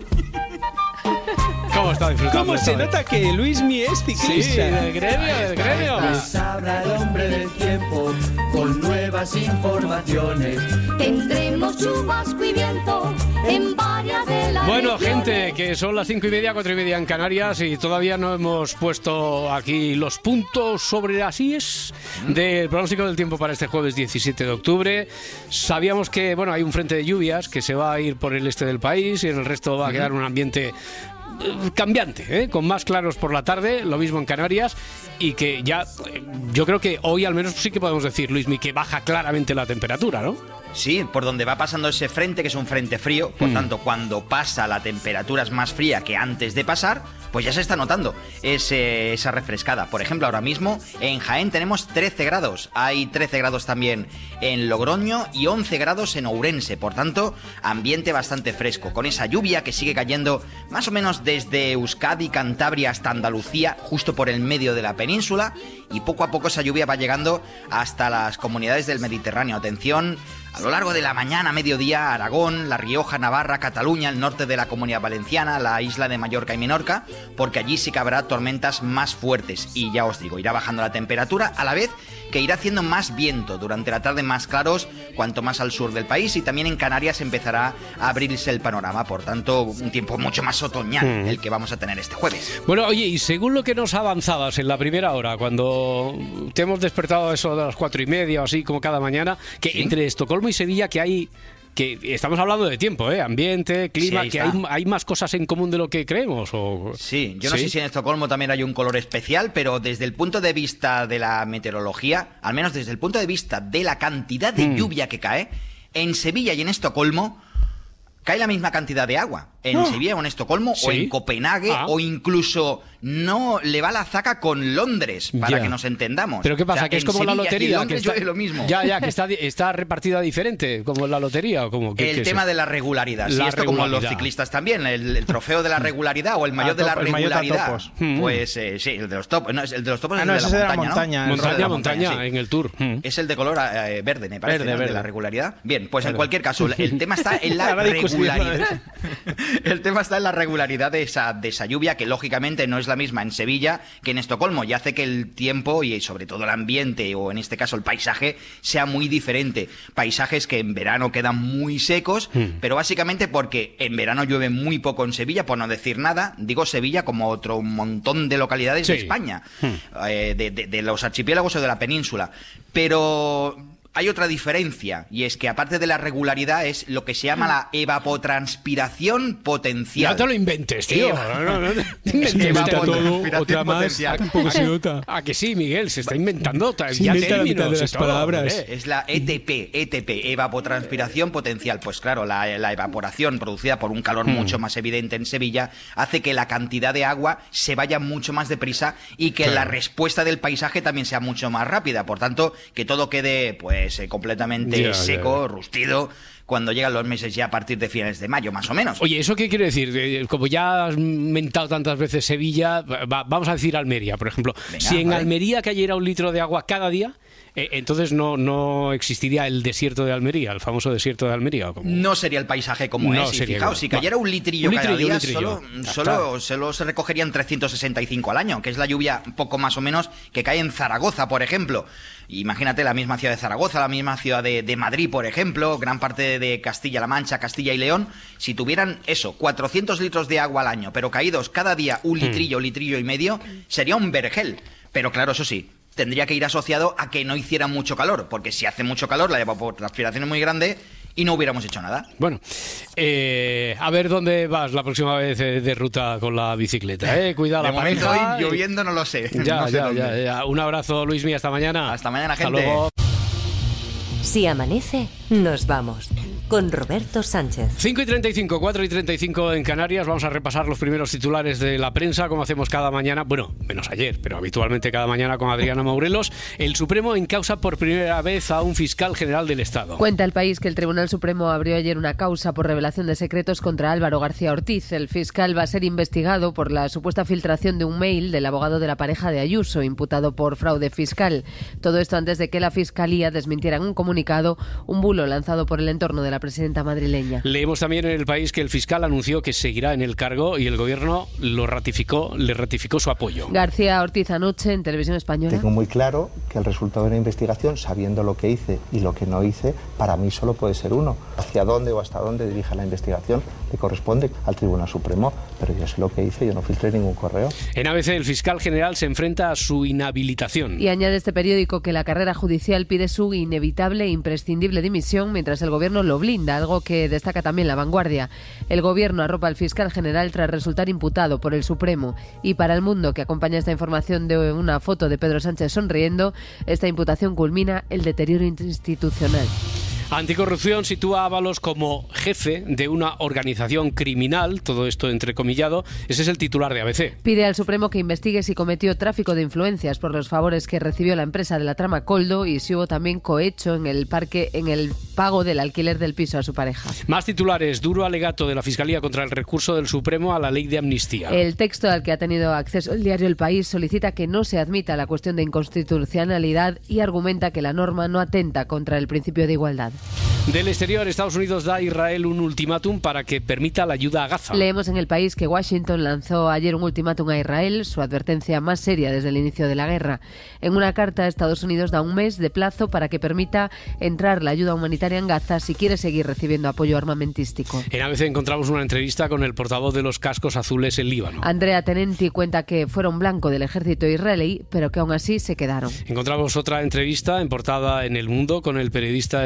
¿Cómo está disfrutando? ¿Cómo se nota que Luismi es ciclista? Sí, del gremio. Les habla el hombre del tiempo con nuevas informaciones. Tendremos chubasco y viento en varias de las Bueno, regiones. gente, que son las 5:30, 4:30 en Canarias y todavía no hemos puesto aquí los puntos sobre las IES del pronóstico del tiempo para este jueves 17 de octubre. Sabíamos que, bueno, hay un frente de lluvias que se va a ir por el este del país y en el resto va a quedar un ambiente cambiante, con más claros por la tarde, lo mismo en Canarias, y que ya, yo creo que hoy al menos sí que podemos decir, Luismi, que baja claramente la temperatura, ¿no? Sí, por donde va pasando ese frente, que es un frente frío, por tanto, cuando pasa la temperatura es más fría que antes de pasar, pues ya se está notando esa refrescada. Por ejemplo, ahora mismo en Jaén tenemos 13 grados, hay 13 grados también en Logroño y 11 grados en Ourense, por tanto, ambiente bastante fresco, con esa lluvia que sigue cayendo más o menos desde Euskadi, Cantabria hasta Andalucía, justo por el medio de la península, y poco a poco esa lluvia va llegando hasta las comunidades del Mediterráneo. Atención, a lo largo de la mañana, mediodía, Aragón, La Rioja, Navarra, Cataluña, el norte de la Comunidad Valenciana, la isla de Mallorca y Menorca, porque allí sí que habrá tormentas más fuertes y ya os digo, irá bajando la temperatura a la vez que irá haciendo más viento durante la tarde, más claros cuanto más al sur del país, y también en Canarias empezará a abrirse el panorama, por tanto un tiempo mucho más otoñal el que vamos a tener este jueves. Bueno, oye, y según lo que nos avanzabas en la primera hora, cuando te hemos despertado a eso de las 4:30 o así como cada mañana, que ¿sí? Entre Estocolmo y Sevilla que estamos hablando de tiempo, ambiente, clima, sí, que hay más cosas en común de lo que creemos. Sí, yo no sé si en Estocolmo también hay un color especial, pero desde el punto de vista de la meteorología, al menos desde el punto de vista de la cantidad de lluvia que cae, en Sevilla y en Estocolmo cae la misma cantidad de agua en Sevilla o en Estocolmo o en Copenhague o incluso no le va la zaca con Londres, para que nos entendamos. Pero ¿qué pasa? O sea, que es como Sevilla, la lotería, que está lo mismo. Que está repartida diferente, como la lotería o como el tema de la regularidad. Sí, esto como los ciclistas también, el trofeo de la regularidad o el maillot de la regularidad. Pues sí, el de los topos. No, el de los topos es el de la montaña. Montaña, en el Tour. Es el de color verde, me parece, verde. De la regularidad. Bien, pues en cualquier caso, el tema está en la regularidad. El tema está en la regularidad de esa lluvia, que lógicamente no es la misma en Sevilla que en Estocolmo, y hace que el tiempo y sobre todo el ambiente, o en este caso el paisaje, sea muy diferente. Paisajes que en verano quedan muy secos, pero básicamente porque en verano llueve muy poco en Sevilla, por no decir nada. Digo Sevilla como otro montón de localidades de España, de los archipiélagos o de la península. Pero hay otra diferencia, y es que aparte de la regularidad es lo que se llama la evapotranspiración potencial. No te lo inventes, tío. Otra más. ¿A que sí, Miguel? Se está inventando ya términos de las palabras. Es la ETP, evapotranspiración potencial. Pues claro, la evaporación producida por un calor mucho más evidente en Sevilla hace que la cantidad de agua se vaya mucho más deprisa y que la respuesta del paisaje también sea mucho más rápida. Por tanto, que todo quede completamente seco, rustido, cuando llegan los meses ya a partir de finales de mayo, más o menos. Oye, ¿eso qué quiere decir? Como ya has mentado tantas veces Sevilla, vamos a decir Almería, por ejemplo. Venga, si en Almería cayera 1 litro de agua cada día, entonces no existiría el desierto de Almería, el famoso desierto de Almería. ¿O no sería el paisaje como es. Y fijaos, si cayera 1 litrillo cada día, solo se recogerían 365 al año, que es la lluvia poco más o menos que cae en Zaragoza, por ejemplo. Imagínate la misma ciudad de Zaragoza, la misma ciudad de Madrid, por ejemplo, gran parte de Castilla-La Mancha, Castilla y León. Si tuvieran 400 litros de agua al año, pero caídos cada día 1 litrillo y medio, sería un vergel. Pero claro, eso sí, tendría que ir asociado a que no hiciera mucho calor, porque si hace mucho calor, la evapotranspiración es muy grande y no hubiéramos hecho nada. Bueno, a ver dónde vas la próxima vez de ruta con la bicicleta. Cuidado la pareja. De momento, lloviendo no lo sé. Ya. Un abrazo, Luismi, hasta mañana. Hasta mañana, gente. Hasta luego. Si amanece, nos vamos. Con Roberto Sánchez. 5:35, 4:35 en Canarias. Vamos a repasar los primeros titulares de la prensa, como hacemos cada mañana. Bueno, menos ayer, pero habitualmente cada mañana con Adriana Maurelos. El Supremo encausa por primera vez a un fiscal general del Estado. Cuenta El País que el Tribunal Supremo abrió ayer una causa por revelación de secretos contra Álvaro García Ortiz. El fiscal va a ser investigado por la supuesta filtración de un mail del abogado de la pareja de Ayuso, imputado por fraude fiscal. Todo esto antes de que la Fiscalía desmintiera en un comunicado un bulo lanzado por el entorno de la presidenta madrileña. Leemos también en El País que el fiscal anunció que seguirá en el cargo y el gobierno le ratificó su apoyo. García Ortiz anoche en Televisión Española. Tengo muy claro que el resultado de una investigación, sabiendo lo que hice y lo que no hice, para mí solo puede ser uno. Hacia dónde o hasta dónde dirija la investigación le corresponde al Tribunal Supremo, pero yo sé lo que hice, yo no filtré ningún correo. En ABC el fiscal general se enfrenta a su inhabilitación. Y añade este periódico que la carrera judicial pide su inevitable e imprescindible dimisión mientras el gobierno lo blinda, algo que destaca también La Vanguardia. El gobierno arropa al fiscal general tras resultar imputado por el Supremo. Y para El Mundo, que acompaña esta información de una foto de Pedro Sánchez sonriendo, esta imputación culmina el deterioro institucional. Anticorrupción sitúa a Ábalos como jefe de una organización criminal, todo esto entrecomillado. Ese es el titular de ABC. Pide al Supremo que investigue si cometió tráfico de influencias por los favores que recibió la empresa de la trama Coldo y si hubo también cohecho en el pago del alquiler del piso a su pareja. Más titulares. Duro alegato de la Fiscalía contra el recurso del Supremo a la ley de amnistía. El texto al que ha tenido acceso el diario El País solicita que no se admita la cuestión de inconstitucionalidad y argumenta que la norma no atenta contra el principio de igualdad. Del exterior, Estados Unidos da a Israel un ultimátum para que permita la ayuda a Gaza. Leemos en El País que Washington lanzó ayer un ultimátum a Israel, su advertencia más seria desde el inicio de la guerra. En una carta, Estados Unidos da un mes de plazo para que permita entrar la ayuda humanitaria en Gaza si quiere seguir recibiendo apoyo armamentístico. En ABC encontramos una entrevista con el portavoz de los cascos azules en Líbano. Andrea Tenenti cuenta que fueron blanco del ejército israelí, pero que aún así se quedaron. Encontramos otra entrevista en portada en El Mundo con el periodista estadounidense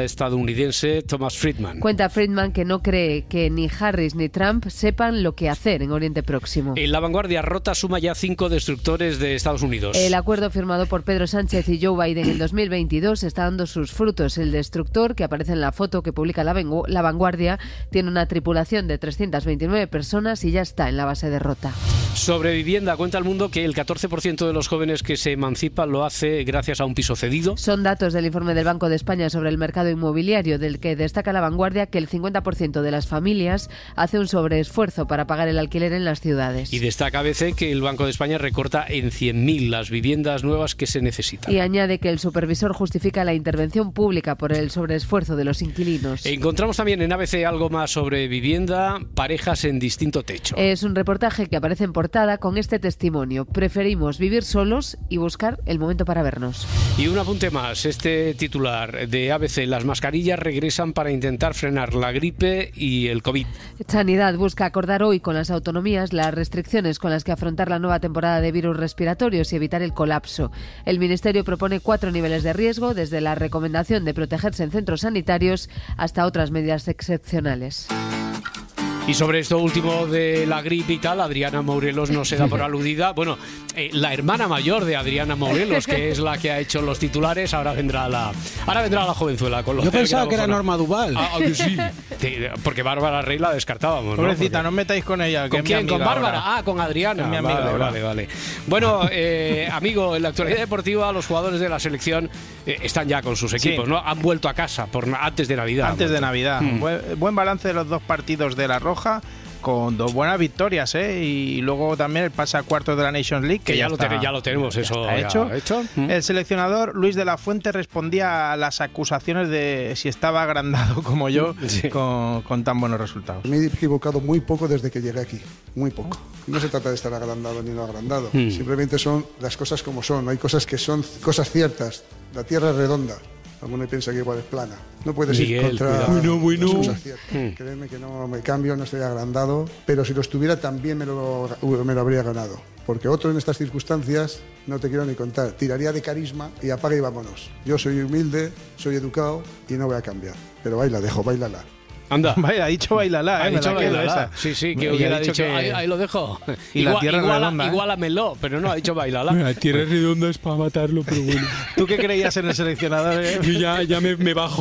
estadounidense Thomas Friedman. Cuenta Friedman que no cree que ni Harris ni Trump sepan lo que hacer en Oriente Próximo. En La Vanguardia, Rota suma ya 5 destructores de Estados Unidos. El acuerdo firmado por Pedro Sánchez y Joe Biden en 2022 está dando sus frutos. El destructor, que aparece en la foto que publica La Vanguardia, tiene una tripulación de 329 personas y ya está en la base de Rota. Sobre vivienda, cuenta El Mundo que el 14% de los jóvenes que se emancipan lo hace gracias a un piso cedido. Son datos del informe del Banco de España sobre el mercado inmobiliario, del que destaca La Vanguardia que el 50% de las familias hace un sobreesfuerzo para pagar el alquiler en las ciudades. Y destaca ABC que el Banco de España recorta en 100.000 las viviendas nuevas que se necesitan. Y añade que el supervisor justifica la intervención pública por el sobreesfuerzo de los inquilinos. Encontramos también en ABC algo más sobre vivienda, parejas en distinto techo. Es un reportaje que aparece en portada con este testimonio: preferimos vivir solos y buscar el momento para vernos. Y un apunte más, este titular de ABC: las mascarillas regresan para intentar frenar la gripe y el COVID. Sanidad busca acordar hoy con las autonomías las restricciones con las que afrontar la nueva temporada de virus respiratorios y evitar el colapso. El Ministerio propone 4 niveles de riesgo, desde la recomendación de protegerse en centros sanitarios hasta otras medidas excepcionales. Y sobre esto último de la gripe y tal, Adriana Morelos no se da por aludida. Bueno, la hermana mayor de Adriana Morelos, que es la que ha hecho los titulares, ahora vendrá la jovenzuela con los. Yo pensaba que era Norma Duval. Sí. Porque Bárbara Rey la descartábamos. Pobrecita, ¿no? no os metáis con ella. ¿Con quién? ¿Con Bárbara? Ahora. Con Adriana. Mi amiga vale. Bueno, amigo, en la actualidad deportiva los jugadores de la selección están ya con sus equipos, sí, ¿no? Han vuelto a casa antes de Navidad. Antes de Navidad. Buen balance de los 2 partidos de La Roja, con 2 buenas victorias, y luego también el pase a cuartos de la Nations League, que ya lo tenemos, eso está hecho. El seleccionador Luis de la Fuente respondía a las acusaciones de si estaba agrandado como yo, sí, con tan buenos resultados. Me he equivocado muy poco desde que llegué aquí, muy poco. No se trata de estar agrandado ni no agrandado, simplemente son las cosas como son. Hay cosas que son cosas ciertas. La Tierra es redonda. Alguno piensa que igual es plana. No puedes ir contra las cosas ciertas. Créeme que no me cambio, no estoy agrandado, pero si lo estuviera también me lo habría ganado. Porque otro en estas circunstancias, no te quiero ni contar, tiraría de carisma y apaga y vámonos. Yo soy humilde, soy educado y no voy a cambiar. Pero bailala. Anda. Vaya, ha dicho bailala, ha dicho bailala. Sí, que hubiera dicho que ahí lo dejo. Y la tierra redonda. Igualamelo, pero no, ha dicho bailala. La tierra redonda es para matarlo, pero bueno. ¿Tú qué creías en el seleccionador? Yo ya me bajo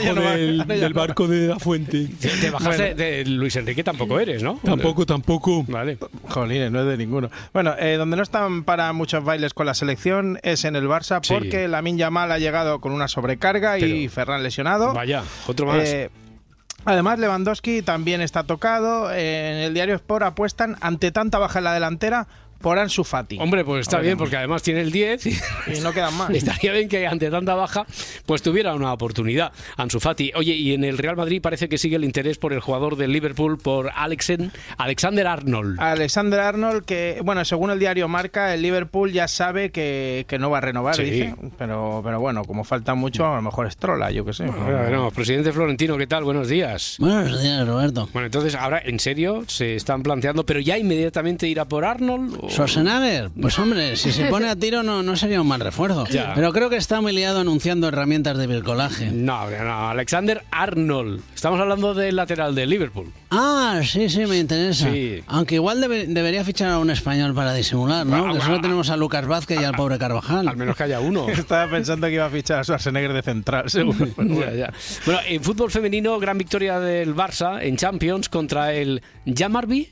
del barco de La Fuente. Te bajaste de Luis Enrique, tampoco eres, ¿no? Tampoco. Vale. Jolines, no es de ninguno. Bueno, donde no están para muchos bailes con la selección es en el Barça, porque Lamine Yamal ha llegado con una sobrecarga y Ferran lesionado. Vaya, otro más. Además, Lewandowski también está tocado. En el diario Sport apuestan, ante tanta baja en la delantera, por Ansu Fati. Hombre, pues está bien, porque además tiene el 10 y no quedan más. Estaría bien que ante tanta baja pues tuviera una oportunidad Ansu Fati. Oye, y en el Real Madrid parece que sigue el interés por el jugador del Liverpool, por Alexander Arnold. Alexander Arnold, que, bueno, según el diario Marca, el Liverpool ya sabe que no va a renovar, dice. Pero bueno, como falta mucho, a lo mejor es trola, yo qué sé. Bueno, presidente Florentino, ¿qué tal? Buenos días. Buenos días, Roberto. Bueno, entonces ahora, ¿en serio se están planteando, pero ya inmediatamente irá por Arnold? Schwarzenegger, pues hombre, si se pone a tiro no sería un mal refuerzo. Ya. Pero creo que está muy liado anunciando herramientas de bricolaje. No, Alexander Arnold. Estamos hablando del lateral de Liverpool. Ah, sí, me interesa. Sí. Aunque igual debería fichar a un español para disimular, ¿no? Que solo tenemos a Lucas Vázquez y al pobre Carvajal. Al menos que haya uno. Estaba pensando que iba a fichar a Schwarzenegger de central, seguro. Ya. Bueno, en fútbol femenino, gran victoria del Barça en Champions contra el Hammarby.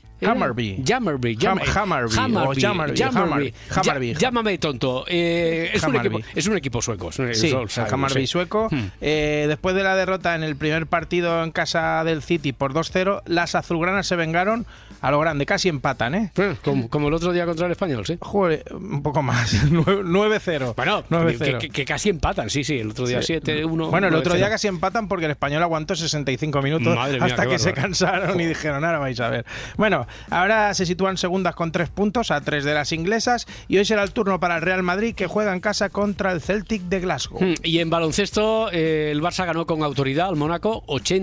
Llámame tonto. Es un equipo sueco. Sí, el Hammarby sueco. Después de la derrota en el primer partido en casa del City por 2-0, las azulgranas se vengaron a lo grande, casi empatan, ¿eh? Como el otro día contra el Español, ¿sí? Joder, un poco más. 9-0. Bueno, 9-0. Que casi empatan, sí, el otro día 7-1. Bueno, el otro día casi empatan porque el Español aguantó 65 minutos hasta que se cansaron y dijeron, ahora vais a ver. Bueno, Europa. Ahora se sitúan segundas con 3 puntos, a 3 de las inglesas, y hoy será el turno para el Real Madrid, que juega en casa contra el Celtic de Glasgow. Y en baloncesto, el Barça ganó con autoridad al Mónaco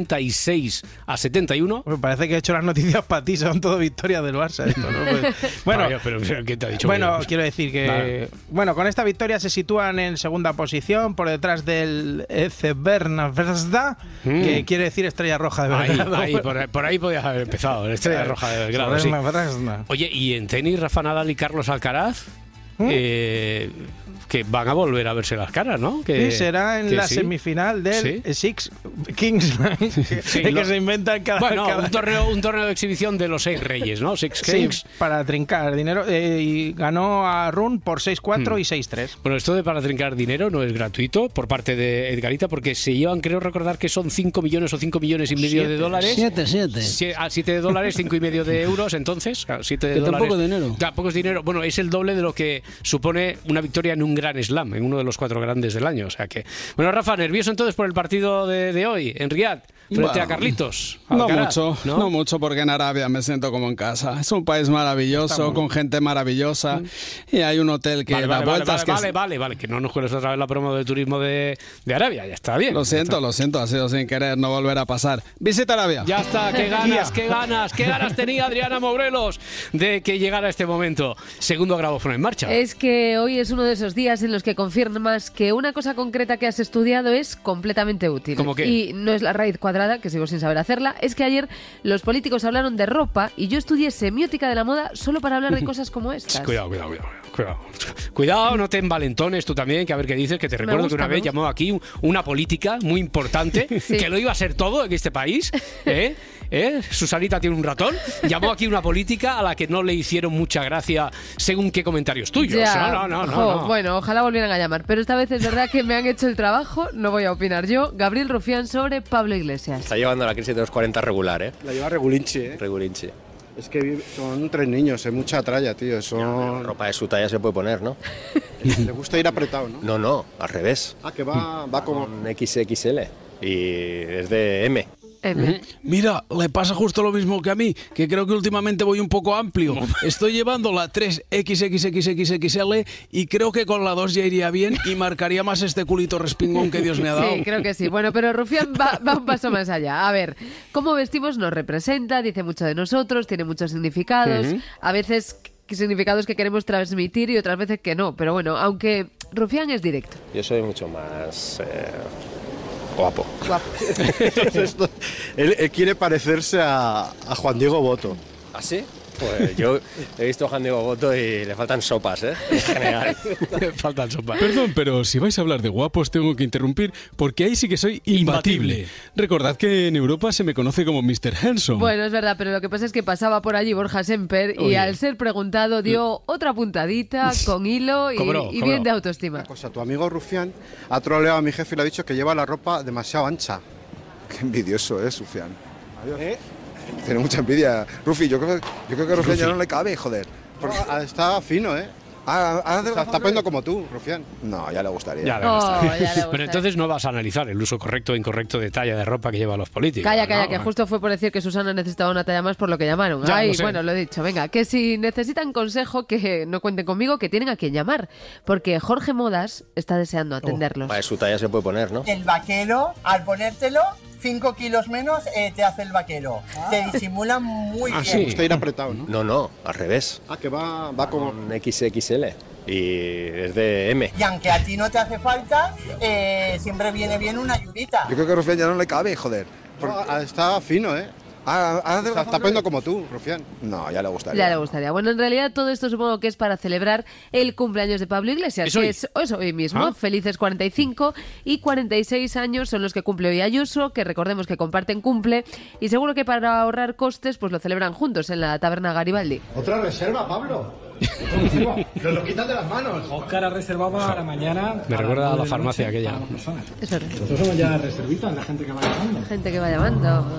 86-71. Pues parece que he hecho las noticias para ti, son todo victorias del Barça esto, ¿no? Pues, bueno, pero ¿qué te ha dicho? Bueno, quiero decir que bueno, con esta victoria se sitúan en segunda posición, por detrás del Ezeberna Versda, que quiere decir Estrella Roja de Belgrado. Por ahí podías haber empezado, Estrella Roja de Belgrado. Sí. Oye, ¿y en tenis Rafa Nadal y Carlos Alcaraz? Que van a volver a verse las caras, ¿no? Sí, será en la semifinal del Six Kings, que se inventan un torneo de exhibición de los 6 reyes, ¿no? Six Kings. Sí, para trincar dinero. Y ganó a Run por 6-4 y 6-3. Bueno, esto de para trincar dinero no es gratuito por parte de Edgarita, porque se llevan, creo recordar que son 5 millones o 5 millones y medio de dólares. 7. 7 de dólares, 5 y medio de euros, entonces. 7 de dólares. Tampoco dinero. Tampoco es dinero. Bueno, es el doble de lo que supone una victoria en un Gran Slam, en uno de los 4 grandes del año. O sea que. Bueno, Rafa, ¿nervioso entonces por el partido de hoy en Riad? Frente a Carlitos. No mucho, porque en Arabia me siento como en casa. Es un país maravilloso, con gente maravillosa, y hay un hotel que da vueltas. Vale, que no nos cueles otra vez la promo de turismo de Arabia, ya está bien. Lo siento, ha sido sin querer, no volverá a pasar. Visita Arabia. Ya está, qué ganas tenía Adriana Morelos de que llegara este momento. Segundo grabófono en marcha. Es que hoy es uno de esos días en los que confirmas que una cosa concreta que has estudiado es completamente útil. ¿Cómo qué? Y no es la raíz cuadrada, que sigo sin saber hacerla. Es que ayer los políticos hablaron de ropa y yo estudié semiótica de la moda solo para hablar de cosas como estas. Cuidado, no te envalentones tú también, que a ver qué dices, que te recuerdo que una vez llamó aquí una política muy importante, que lo iba a ser todo en este país, Susanita tiene un ratón, llamó aquí una política a la que no le hicieron mucha gracia según qué comentarios tuyos. No. Bueno, ojalá volvieran a llamar, pero esta vez es verdad que me han hecho el trabajo, no voy a opinar yo. Gabriel Rufián sobre Pablo Iglesias. Está llevando la crisis de los 40 regular, ¿eh? La lleva Regulinchi, Regulinchi. Es que son 3 niños, es mucha tralla, tío. La ropa de su talla se puede poner, ¿no? Le gusta ir apretado, ¿no? No, al revés. Que va como... Un XXL y es de M. Mira, le pasa justo lo mismo que a mí, que creo que últimamente voy un poco amplio. Estoy llevando la 3XXXXL y creo que con la 2 ya iría bien y marcaría más este culito respingón que Dios me ha dado. Sí, creo que sí. Bueno, pero Rufián va un paso más allá. A ver, cómo vestimos nos representa, dice mucho de nosotros, tiene muchos significados. A veces significados que queremos transmitir y otras veces que no. Pero bueno, aunque Rufián es directo. Yo soy mucho más... guapo. Él quiere parecerse a Juan Diego Boto. ¿Ah, sí? Pues yo he visto a Juan Diego Boto y le faltan sopas, ¿eh? En general. Faltan sopas. Perdón, pero si vais a hablar de guapos tengo que interrumpir porque ahí sí que soy imbatible. Recordad que en Europa se me conoce como Mr. Handsome. Bueno, es verdad, pero lo que pasa es que pasaba por allí Borja Semper y al ser preguntado dio otra puntadita con hilo y bien de autoestima. Una cosa, tu amigo Rufián ha troleado a mi jefe y le ha dicho que lleva la ropa demasiado ancha. Qué envidioso es, Rufián. Adiós. Tiene mucha envidia. Rufi, yo creo que a Rufián ya no le cabe, joder. Está fino, ¿eh? Está poniendo como tú, Rufián. No, ya le gustaría. Ya le gustaría. Pero entonces no vas a analizar el uso correcto o incorrecto de talla de ropa que llevan los políticos. Calla, que justo fue por decir que Susana necesitaba una talla más por lo que llamaron. Bueno, lo he dicho. Venga, que si necesitan consejo, que no cuenten conmigo, que tienen a quien llamar. Porque Jorge Modas está deseando atenderlos. Para su talla se puede poner, ¿no? El vaquero, al ponértelo, 5 kilos menos te hace el vaquero. Te disimula muy bien. Sí. Gusta ir apretado, ¿no? No, al revés. Que va como... Un XXL y es de M. Y aunque a ti no te hace falta, siempre viene bien una ayudita. Yo creo que a Rufián ya no le cabe, joder. Está fino, ¿eh? Está poniendo como tú, Rufián. No, ya le gustaría. Ya le gustaría. Bueno, en realidad todo esto supongo que es para celebrar el cumpleaños de Pablo Iglesias, que es hoy mismo. Felices 45 y 46 años son los que cumple hoy Ayuso, que recordemos que comparten cumple y seguro que para ahorrar costes pues lo celebran juntos en la taberna Garibaldi. Otra reserva, Pablo. Nos lo quitan de las manos. Óscar ha reservado para mañana. Me recuerda a la farmacia aquella. Nosotros somos ya reservitas, la gente que va llamando. Gente que va llamando.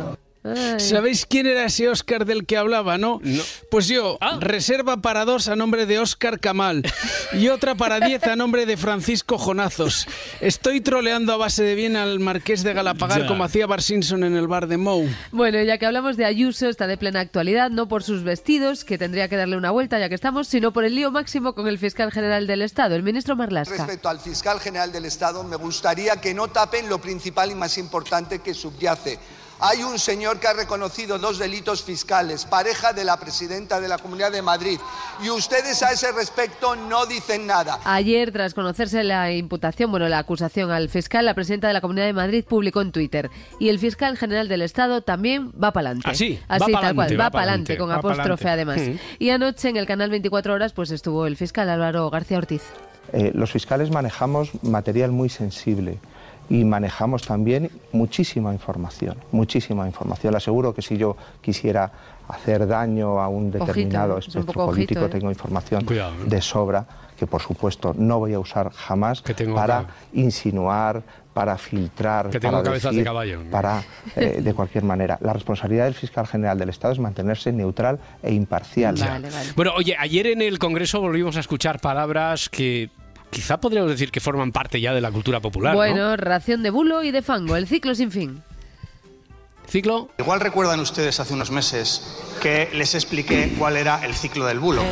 ¿Sabéis quién era ese Óscar del que hablaba, no? Pues yo, reserva para 2 a nombre de Óscar Kamal y otra para 10 a nombre de Francisco Jonazos. Estoy troleando a base de bien al marqués de Galapagar como hacía Bart Simpson en el bar de Moe. Bueno, ya que hablamos de Ayuso, está de plena actualidad, no por sus vestidos, que tendría que darle una vuelta ya que estamos, sino por el lío máximo con el fiscal general del Estado, el ministro Marlaska. Respecto al fiscal general del Estado, me gustaría que no tapen lo principal y más importante que subyace. Hay un señor que ha reconocido 2 delitos fiscales, pareja de la presidenta de la Comunidad de Madrid, y ustedes a ese respecto no dicen nada. Ayer, tras conocerse la imputación, la acusación al fiscal, la presidenta de la Comunidad de Madrid publicó en Twitter: y el fiscal general del Estado también va para adelante. Así tal cual, va para adelante, con apóstrofe además. Y anoche en el canal 24 Horas pues estuvo el fiscal Álvaro García Ortiz. Los fiscales manejamos material muy sensible. Y manejamos también muchísima información. Le aseguro que si yo quisiera hacer daño a un determinado espectro político, tengo información de sobra que, por supuesto, no voy a usar jamás para insinuar, para filtrar, para decir, de caballo, de cualquier manera. La responsabilidad del fiscal general del Estado es mantenerse neutral e imparcial. Vale. Bueno, oye, ayer en el Congreso volvimos a escuchar palabras que quizá podríamos decir que forman parte ya de la cultura popular. Bueno, ¿no? Ración de bulo y de fango, el ciclo sin fin. ¿Ciclo? Igual recuerdan ustedes hace unos meses que les expliqué cuál era el ciclo del bulo.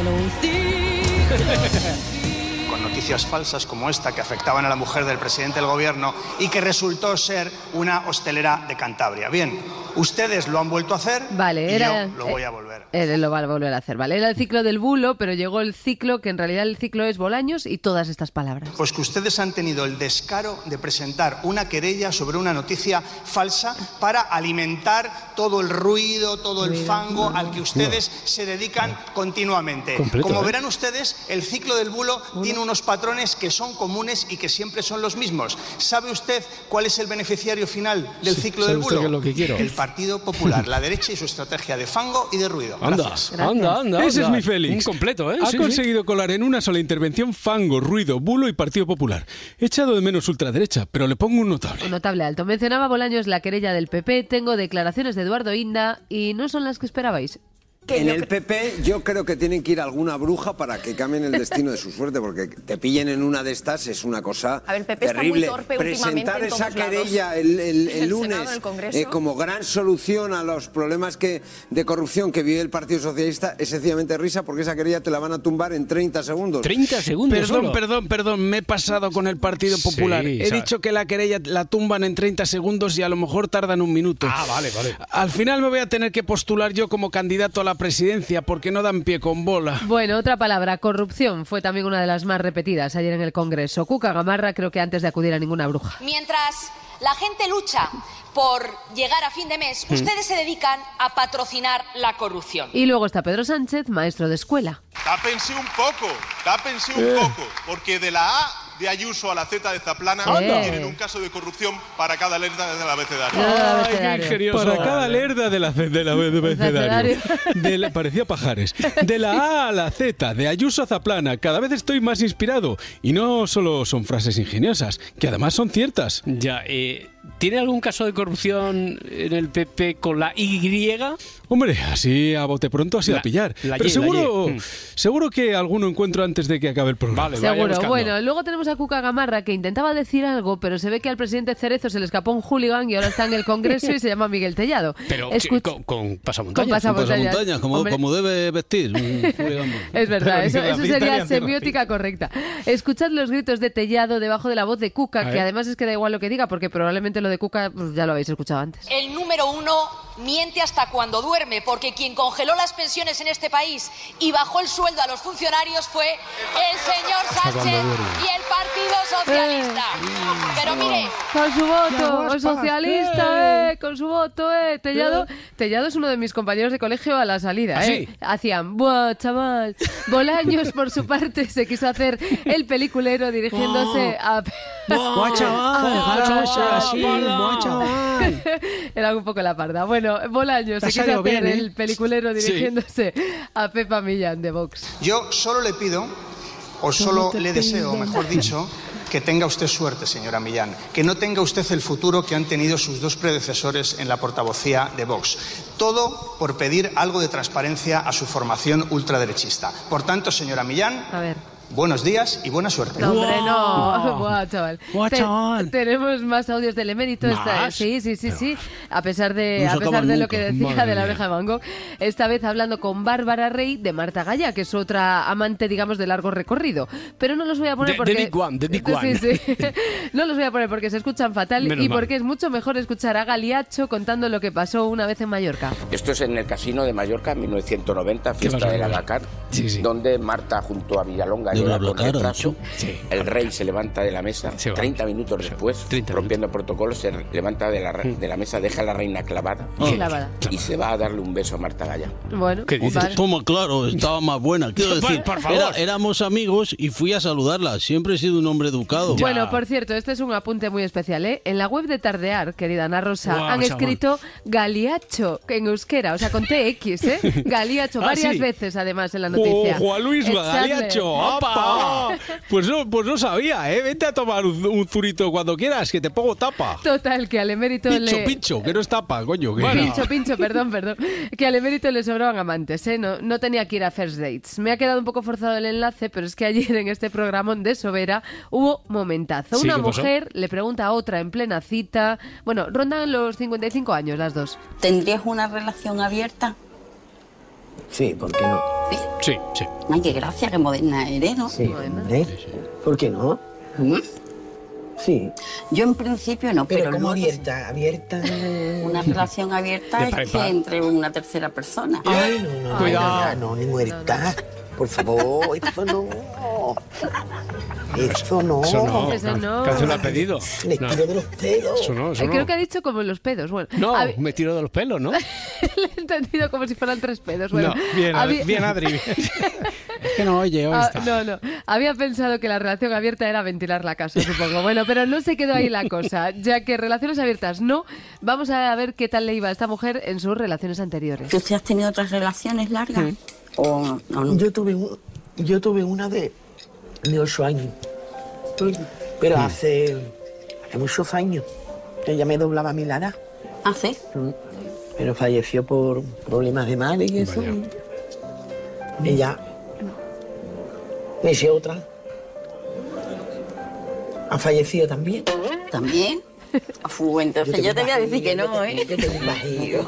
Con noticias falsas como esta que afectaban a la mujer del presidente del gobierno y que resultó ser una hostelera de Cantabria. Bien, ustedes lo han vuelto a hacer y yo lo voy a volver. Lo va a volver a hacer, ¿vale? Era el ciclo del bulo, pero llegó el ciclo, que en realidad el ciclo es Bolaños y todas estas palabras. Pues que ustedes han tenido el descaro de presentar una querella sobre una noticia falsa para alimentar todo el ruido, todo el fango al que ustedes se dedican continuamente. Como verán ustedes, el ciclo del bulo tiene unos patrones que son comunes y que siempre son los mismos. ¿Sabe usted cuál es el beneficiario final del ciclo del bulo? El Partido Popular, la derecha y su estrategia de fango y de ruido. Anda. Ese es mi Félix. Un completo, ¿eh? Ha conseguido colar en una sola intervención fango, ruido, bulo y Partido Popular. He echado de menos ultraderecha, pero le pongo un notable. Un notable alto. Mencionaba Bolaños la querella del PP. Tengo declaraciones de Eduardo Inda y no son las que esperabais. En el PP yo creo que tienen que ir a alguna bruja para que cambien el destino de su suerte, porque te pillen en una de estas es una cosa terrible. Presentar esa querella el lunes como gran solución a los problemas de corrupción que vive el Partido Socialista es sencillamente risa, porque esa querella te la van a tumbar en 30 segundos. 30 segundos Perdón, me he pasado con el Partido Popular. He dicho que la querella la tumban en 30 segundos y a lo mejor tardan un minuto. Vale. Al final me voy a tener que postular yo como candidato a la presidencia porque no dan pie con bola. Bueno, otra palabra, corrupción, fue también una de las más repetidas ayer en el Congreso. Cuca Gamarra, creo que antes de acudir a ninguna bruja. Mientras la gente lucha por llegar a fin de mes, ustedes se dedican a patrocinar la corrupción. Y luego está Pedro Sánchez, maestro de escuela. Tápense un poco, porque de la A de Ayuso a la Z de Zaplana tienen un caso de corrupción para cada lerda del abecedario. Para cada lerda del abecedario. Parecía Pajares. De la A a la Z, de Ayuso a Zaplana, cada vez estoy más inspirado. Y no solo son frases ingeniosas, que además son ciertas. Ya, ¿tiene algún caso de corrupción en el PP con la Y? Hombre, así a bote pronto así a pillar. Pero seguro que alguno encuentro antes de que acabe el programa. Vale, seguro. Bueno, luego tenemos a Cuca Gamarra, que intentaba decir algo, pero se ve que al presidente Cerezo se le escapó un hooligan y ahora está en el Congreso y se llama Miguel Tellado. Pero con pasamontañas. Con pasamontañas, como debe vestir. Es verdad, eso sería semiótica correcta. Escuchad los gritos de Tellado debajo de la voz de Cuca, que además es que da igual lo que diga, porque probablemente lo de Cuca pues, ya lo habéis escuchado antes. El número 1 miente hasta cuando duerme, porque quien congeló las pensiones en este país y bajó el sueldo a los funcionarios fue el señor Sánchez y el Partido Socialista. Pero mire, con su voto, socialista, con su voto, Tellado es uno de mis compañeros de colegio a la salida, ¿Sí? Hacían, ¡buah, chaval! Bolaños, por su parte, se quiso hacer el peliculero dirigiéndose a... ¡Buah, chaval! Era un poco la parda. Bueno, Bolaños se quiso hacer el peliculero dirigiéndose a Pepa Millán de Vox. Yo solo le pido o solo le deseo, mejor dicho, que tenga usted suerte, señora Millán, que no tenga usted el futuro que han tenido sus dos predecesores en la portavocía de Vox. Todo por pedir algo de transparencia a su formación ultraderechista. Por tanto, señora Millán, buenos días y buena suerte. No, hombre, no. Buah, chaval. Tenemos más audios del emérito. Sí. A pesar de lo que decía de la oreja de Van Gogh. Esta vez hablando con Bárbara Rey de Marta Gaya, que es otra amante, digamos, de largo recorrido. Pero no los voy a poner porque... The Big One. Sí. No los voy a poner porque se escuchan fatal. Menos mal. Porque es mucho mejor escuchar a Galiacho contando lo que pasó una vez en Mallorca. Esto es en el Casino de Mallorca, en 1990, fiesta de la Dakar, donde Marta junto a Villalonga llega con retraso. El rey se levanta de la mesa, 30 minutos después, rompiendo protocolos, se levanta de la mesa, deja a la reina clavada y se va a darle un beso a Marta Gaya. Bueno, toma, claro, estaba más buena. Quiero decir, por favor. Éramos amigos y fui a saludarla. Siempre he sido un hombre educado. Bueno, por cierto, este es un apunte muy especial, ¿eh? En la web de Tardear, querida Ana Rosa, han escrito Galiacho en euskera, o sea, con TX, ¿eh? Galiacho, varias veces además en la noticia. Juan Luis Galiacho, ¡opa! Pues no sabía, ¿eh? Vente a tomar un zurito cuando quieras, que te pongo tapa. Total, que al emérito Pincho, que no es tapa, coño. Que... Pincho, perdón. Que al emérito le sobraban amantes, ¿eh? No tenía que ir a first dates. Me ha quedado un poco forzado el enlace, pero es que ayer en este programón de Sobera hubo momentazo. Una mujer le pregunta a otra en plena cita. Bueno, rondan los 55 años las dos. ¿Tendrías una relación abierta? Sí, ¿por qué no? Sí. Ay, qué gracia, qué moderna eres, ¿no? Sí, ¿por qué no? Sí. Yo en principio no, pero ¿cómo luego abierta? Una relación abierta es que entre una tercera persona. Ay, no. Cuidado. No, ni muerta. Por favor, eso no. Eso no. ¿Qué se lo ha pedido? Me tiro de los pelos. Eso no. Creo que ha dicho como los pedos. Bueno, me tiro de los pelos, ¿no? Le he entendido como si fueran 3 pedos. Bueno, bien, Adri. Es que no oye, hoy está. No. Había pensado que la relación abierta era ventilar la casa, supongo. Bueno, pero no se quedó ahí la cosa. Ya que relaciones abiertas no, vamos a ver qué tal le iba a esta mujer en sus relaciones anteriores. ¿Tú has tenido otras relaciones largas? ¿O no? Yo tuve una de 8 años. Pero hace muchos años. Ella me doblaba mi edad. ¿Ah, sí? Pero falleció por problemas de mal y eso. Ella me hizo otra. Ha fallecido también. ¿También? Entonces yo te voy a decir que no, ¿eh? Yo te imagino.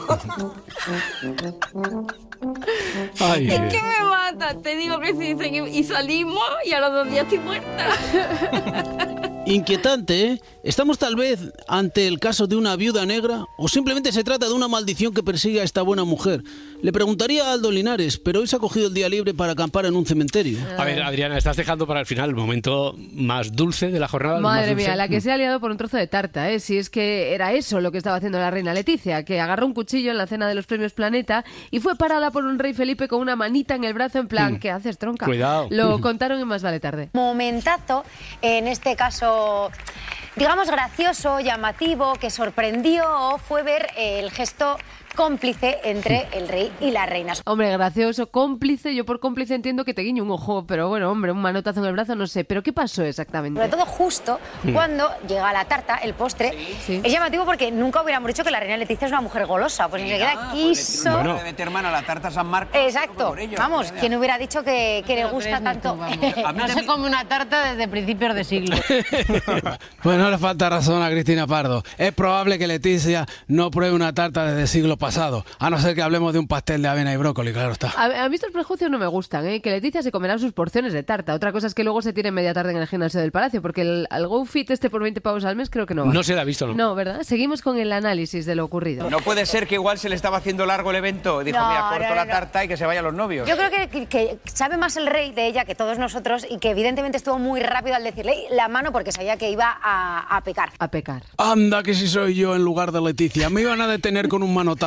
Ay, es que me mata. Te digo que sí, y salimos y a los 2 días estoy muerta. Inquietante, ¿eh? ¿Estamos tal vez ante el caso de una viuda negra o simplemente se trata de una maldición que persigue a esta buena mujer? Le preguntaría a Aldo Linares, pero hoy se ha cogido el día libre para acampar en un cementerio. A ver, Adriana, estás dejando para el final el momento más dulce de la jornada. Madre mía, la que se ha liado por un trozo de tarta, ¿eh? Si es que era eso lo que estaba haciendo la reina Leticia, que agarró un cuchillo en la cena de los premios Planeta y fue parada por un rey Felipe con una manita en el brazo en plan, ¿qué haces, tronca? Cuidado. Lo contaron en Más Vale Tarde. Momentazo, en este caso, digamos, gracioso, llamativo, que sorprendió, fue ver el gesto cómplice entre el rey y la reina. Hombre, gracioso, cómplice, yo por cómplice entiendo que te guiño un ojo, pero bueno, hombre, un manotazo en el brazo, no sé, pero ¿qué pasó exactamente? Sobre todo justo cuando llega la tarta, el postre, es llamativo porque nunca hubiéramos dicho que la reina Leticia es una mujer golosa, pues enseguida quiso... Bueno, de hermana, la tarta San Marcos. Exacto, vamos, ¿quién hubiera dicho que le gusta tanto? No se come una tarta desde principios de siglo. Pues no le falta razón a Cristina Pardo. Es probable que Leticia no pruebe una tarta desde siglo pasado, a no ser que hablemos de un pastel de avena y brócoli, claro está. A mí estos prejuicios no me gustan, ¿eh? Que Leticia se comerá sus porciones de tarta. Otra cosa es que luego se tire media tarde en el gimnasio del Palacio, porque el Go Fit por 20 pavos al mes creo que no va. No se la ha visto, ¿no? No, ¿verdad? Seguimos con el análisis de lo ocurrido. No puede ser que igual se le estaba haciendo largo el evento. Dijo, mira, corto la tarta y que se vayan los novios. Yo creo que sabe más el rey de ella que todos nosotros y que evidentemente estuvo muy rápido al decirle la mano porque sabía que iba a pecar. A pecar. Anda, que si soy yo en lugar de Leticia. Me iban a detener con un manotazo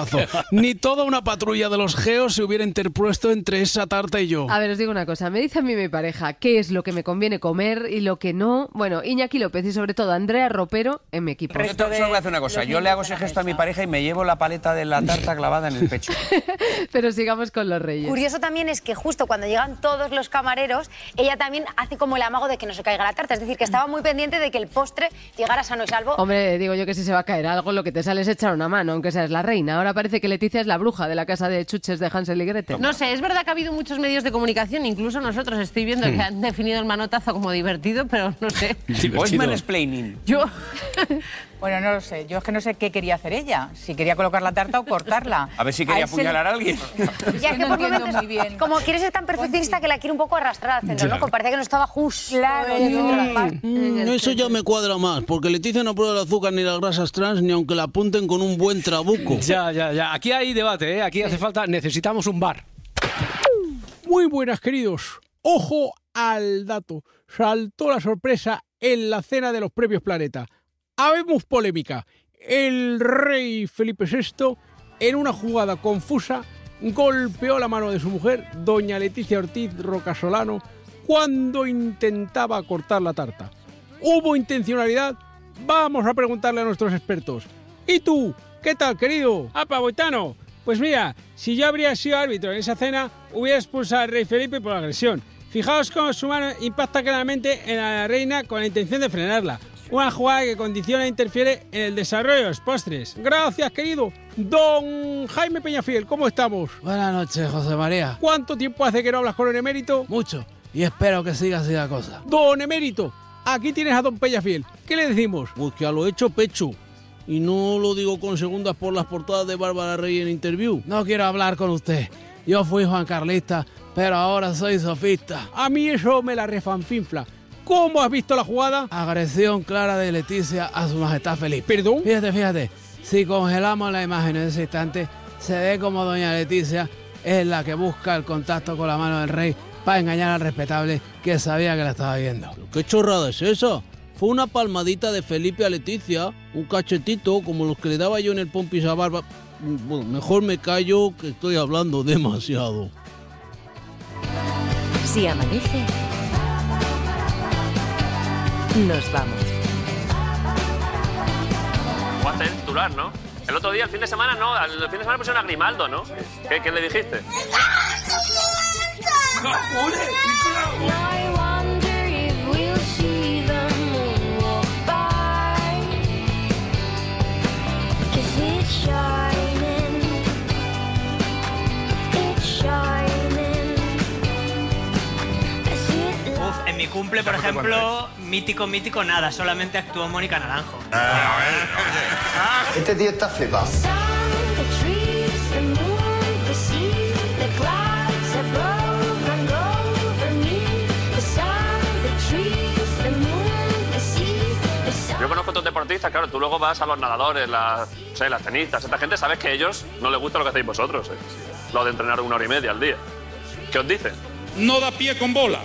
tartazo. Ni toda una patrulla de los geos se hubiera interpuesto entre esa tarta y yo. A ver, os digo una cosa. Me dice a mí mi pareja qué es lo que me conviene comer y lo que no. Bueno, Iñaki López y sobre todo Andrea Ropero en mi equipo. Yo solo voy a hacer una cosa. Yo le hago ese gesto a mi pareja y me llevo la paleta de la tarta clavada en el pecho. Pero sigamos con los reyes. Curioso también es que justo cuando llegan todos los camareros, ella también hace como el amago de que no se caiga la tarta. Es decir, que estaba muy pendiente de que el postre llegara sano y salvo. Hombre, digo yo que si se va a caer algo, lo que te sale es echar una mano, aunque seas la reina. Ahora parece que Leticia es la bruja de la casa de chuches de Hansel y Gretel. No sé, es verdad que ha habido muchos medios de comunicación, incluso nosotros estoy viendo que han definido el manotazo como divertido, pero no sé. ¿O es mansplaining? Yo... Bueno, no lo sé. Yo es que no sé qué quería hacer ella. Si quería colocar la tarta o cortarla. A ver si quería apuñalar a alguien. Ya es que por momentos, muy bien. Como quiere ser tan perfeccionista que la quiere un poco arrastrar al centro, ¿no? Como parecía que no estaba justo. Claro. Eso ya me cuadra más, porque Leticia no prueba el azúcar ni las grasas trans, ni aunque la apunten con un buen trabuco. Ya. Aquí hay debate, ¿eh? Aquí hace falta... Necesitamos un bar. Muy buenas, queridos. Ojo al dato. Saltó la sorpresa en la cena de los premios Planeta. Habemos polémica. El rey Felipe VI, en una jugada confusa, golpeó la mano de su mujer, doña Leticia Ortiz Rocasolano, cuando intentaba cortar la tarta. ¿Hubo intencionalidad? Vamos a preguntarle a nuestros expertos. ¿Y tú? ¿Qué tal, querido? ¡Apa, Boitano! Pues mira, si yo habría sido árbitro en esa cena, hubiera expulsado al rey Felipe por agresión. Fijaos cómo su mano impacta claramente en la reina con la intención de frenarla. Una jugada que condiciona e interfiere en el desarrollo de los postres. Gracias, querido. Don Jaime Peñafiel, ¿cómo estamos? Buenas noches, José María. ¿Cuánto tiempo hace que no hablas con el emérito? Mucho. Y espero que siga así la cosa. Don emérito, aquí tienes a don Peñafiel. ¿Qué le decimos? Pues que a lo hecho pecho. Y no lo digo con segundas por las portadas de Bárbara Rey en Interview. No quiero hablar con usted. Yo fui Juan Carlista, pero ahora soy sofista. A mí eso me la refanfinfla. ¿Cómo has visto la jugada? Agresión clara de Leticia a su majestad Felipe. ¿Perdón? Fíjate. Si congelamos la imagen en ese instante, se ve como doña Leticia es la que busca el contacto con la mano del rey para engañar al respetable que sabía que la estaba viendo. ¿Qué chorrada es esa? Fue una palmadita de Felipe a Leticia, un cachetito como los que le daba yo en el Pompis a Barba. Bueno, mejor me callo que estoy hablando demasiado. Si amanece, nos vamos. Jugaste el titular, ¿no? El otro día, el fin de semana, no. El fin de semana pusieron a Grimaldo, ¿no? ¿Qué le dijiste? En mi cumple, por ejemplo, mítico, nada. Solamente actuó Mónica Naranjo. Este tío está flipado. Yo conozco a otros deportistas, claro, tú luego vas a los nadadores, las tenistas, esta gente, sabes que a ellos no les gusta lo que hacéis vosotros, lo de entrenar 1 hora y media al día. ¿Qué os dicen? No da pie con bola.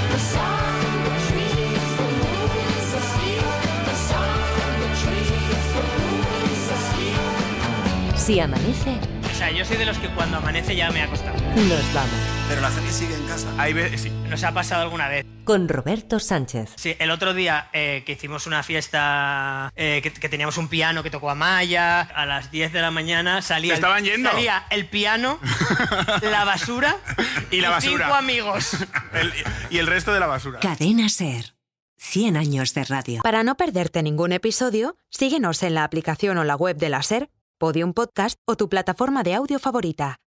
Si amanece... O sea, yo soy de los que cuando amanece ya me he acostado. Nos vamos. Pero la gente sigue en casa. Hay veces, sí, nos ha pasado alguna vez. Con Roberto Sánchez. Sí, el otro día que hicimos una fiesta, que teníamos un piano que tocó Amaya, a las 10 de la mañana salía el piano, la basura y 5 amigos. Y el resto de la basura. Cadena SER. 100 años de radio. Para no perderte ningún episodio, síguenos en la aplicación o la web de la SER, Podium Podcast o tu plataforma de audio favorita.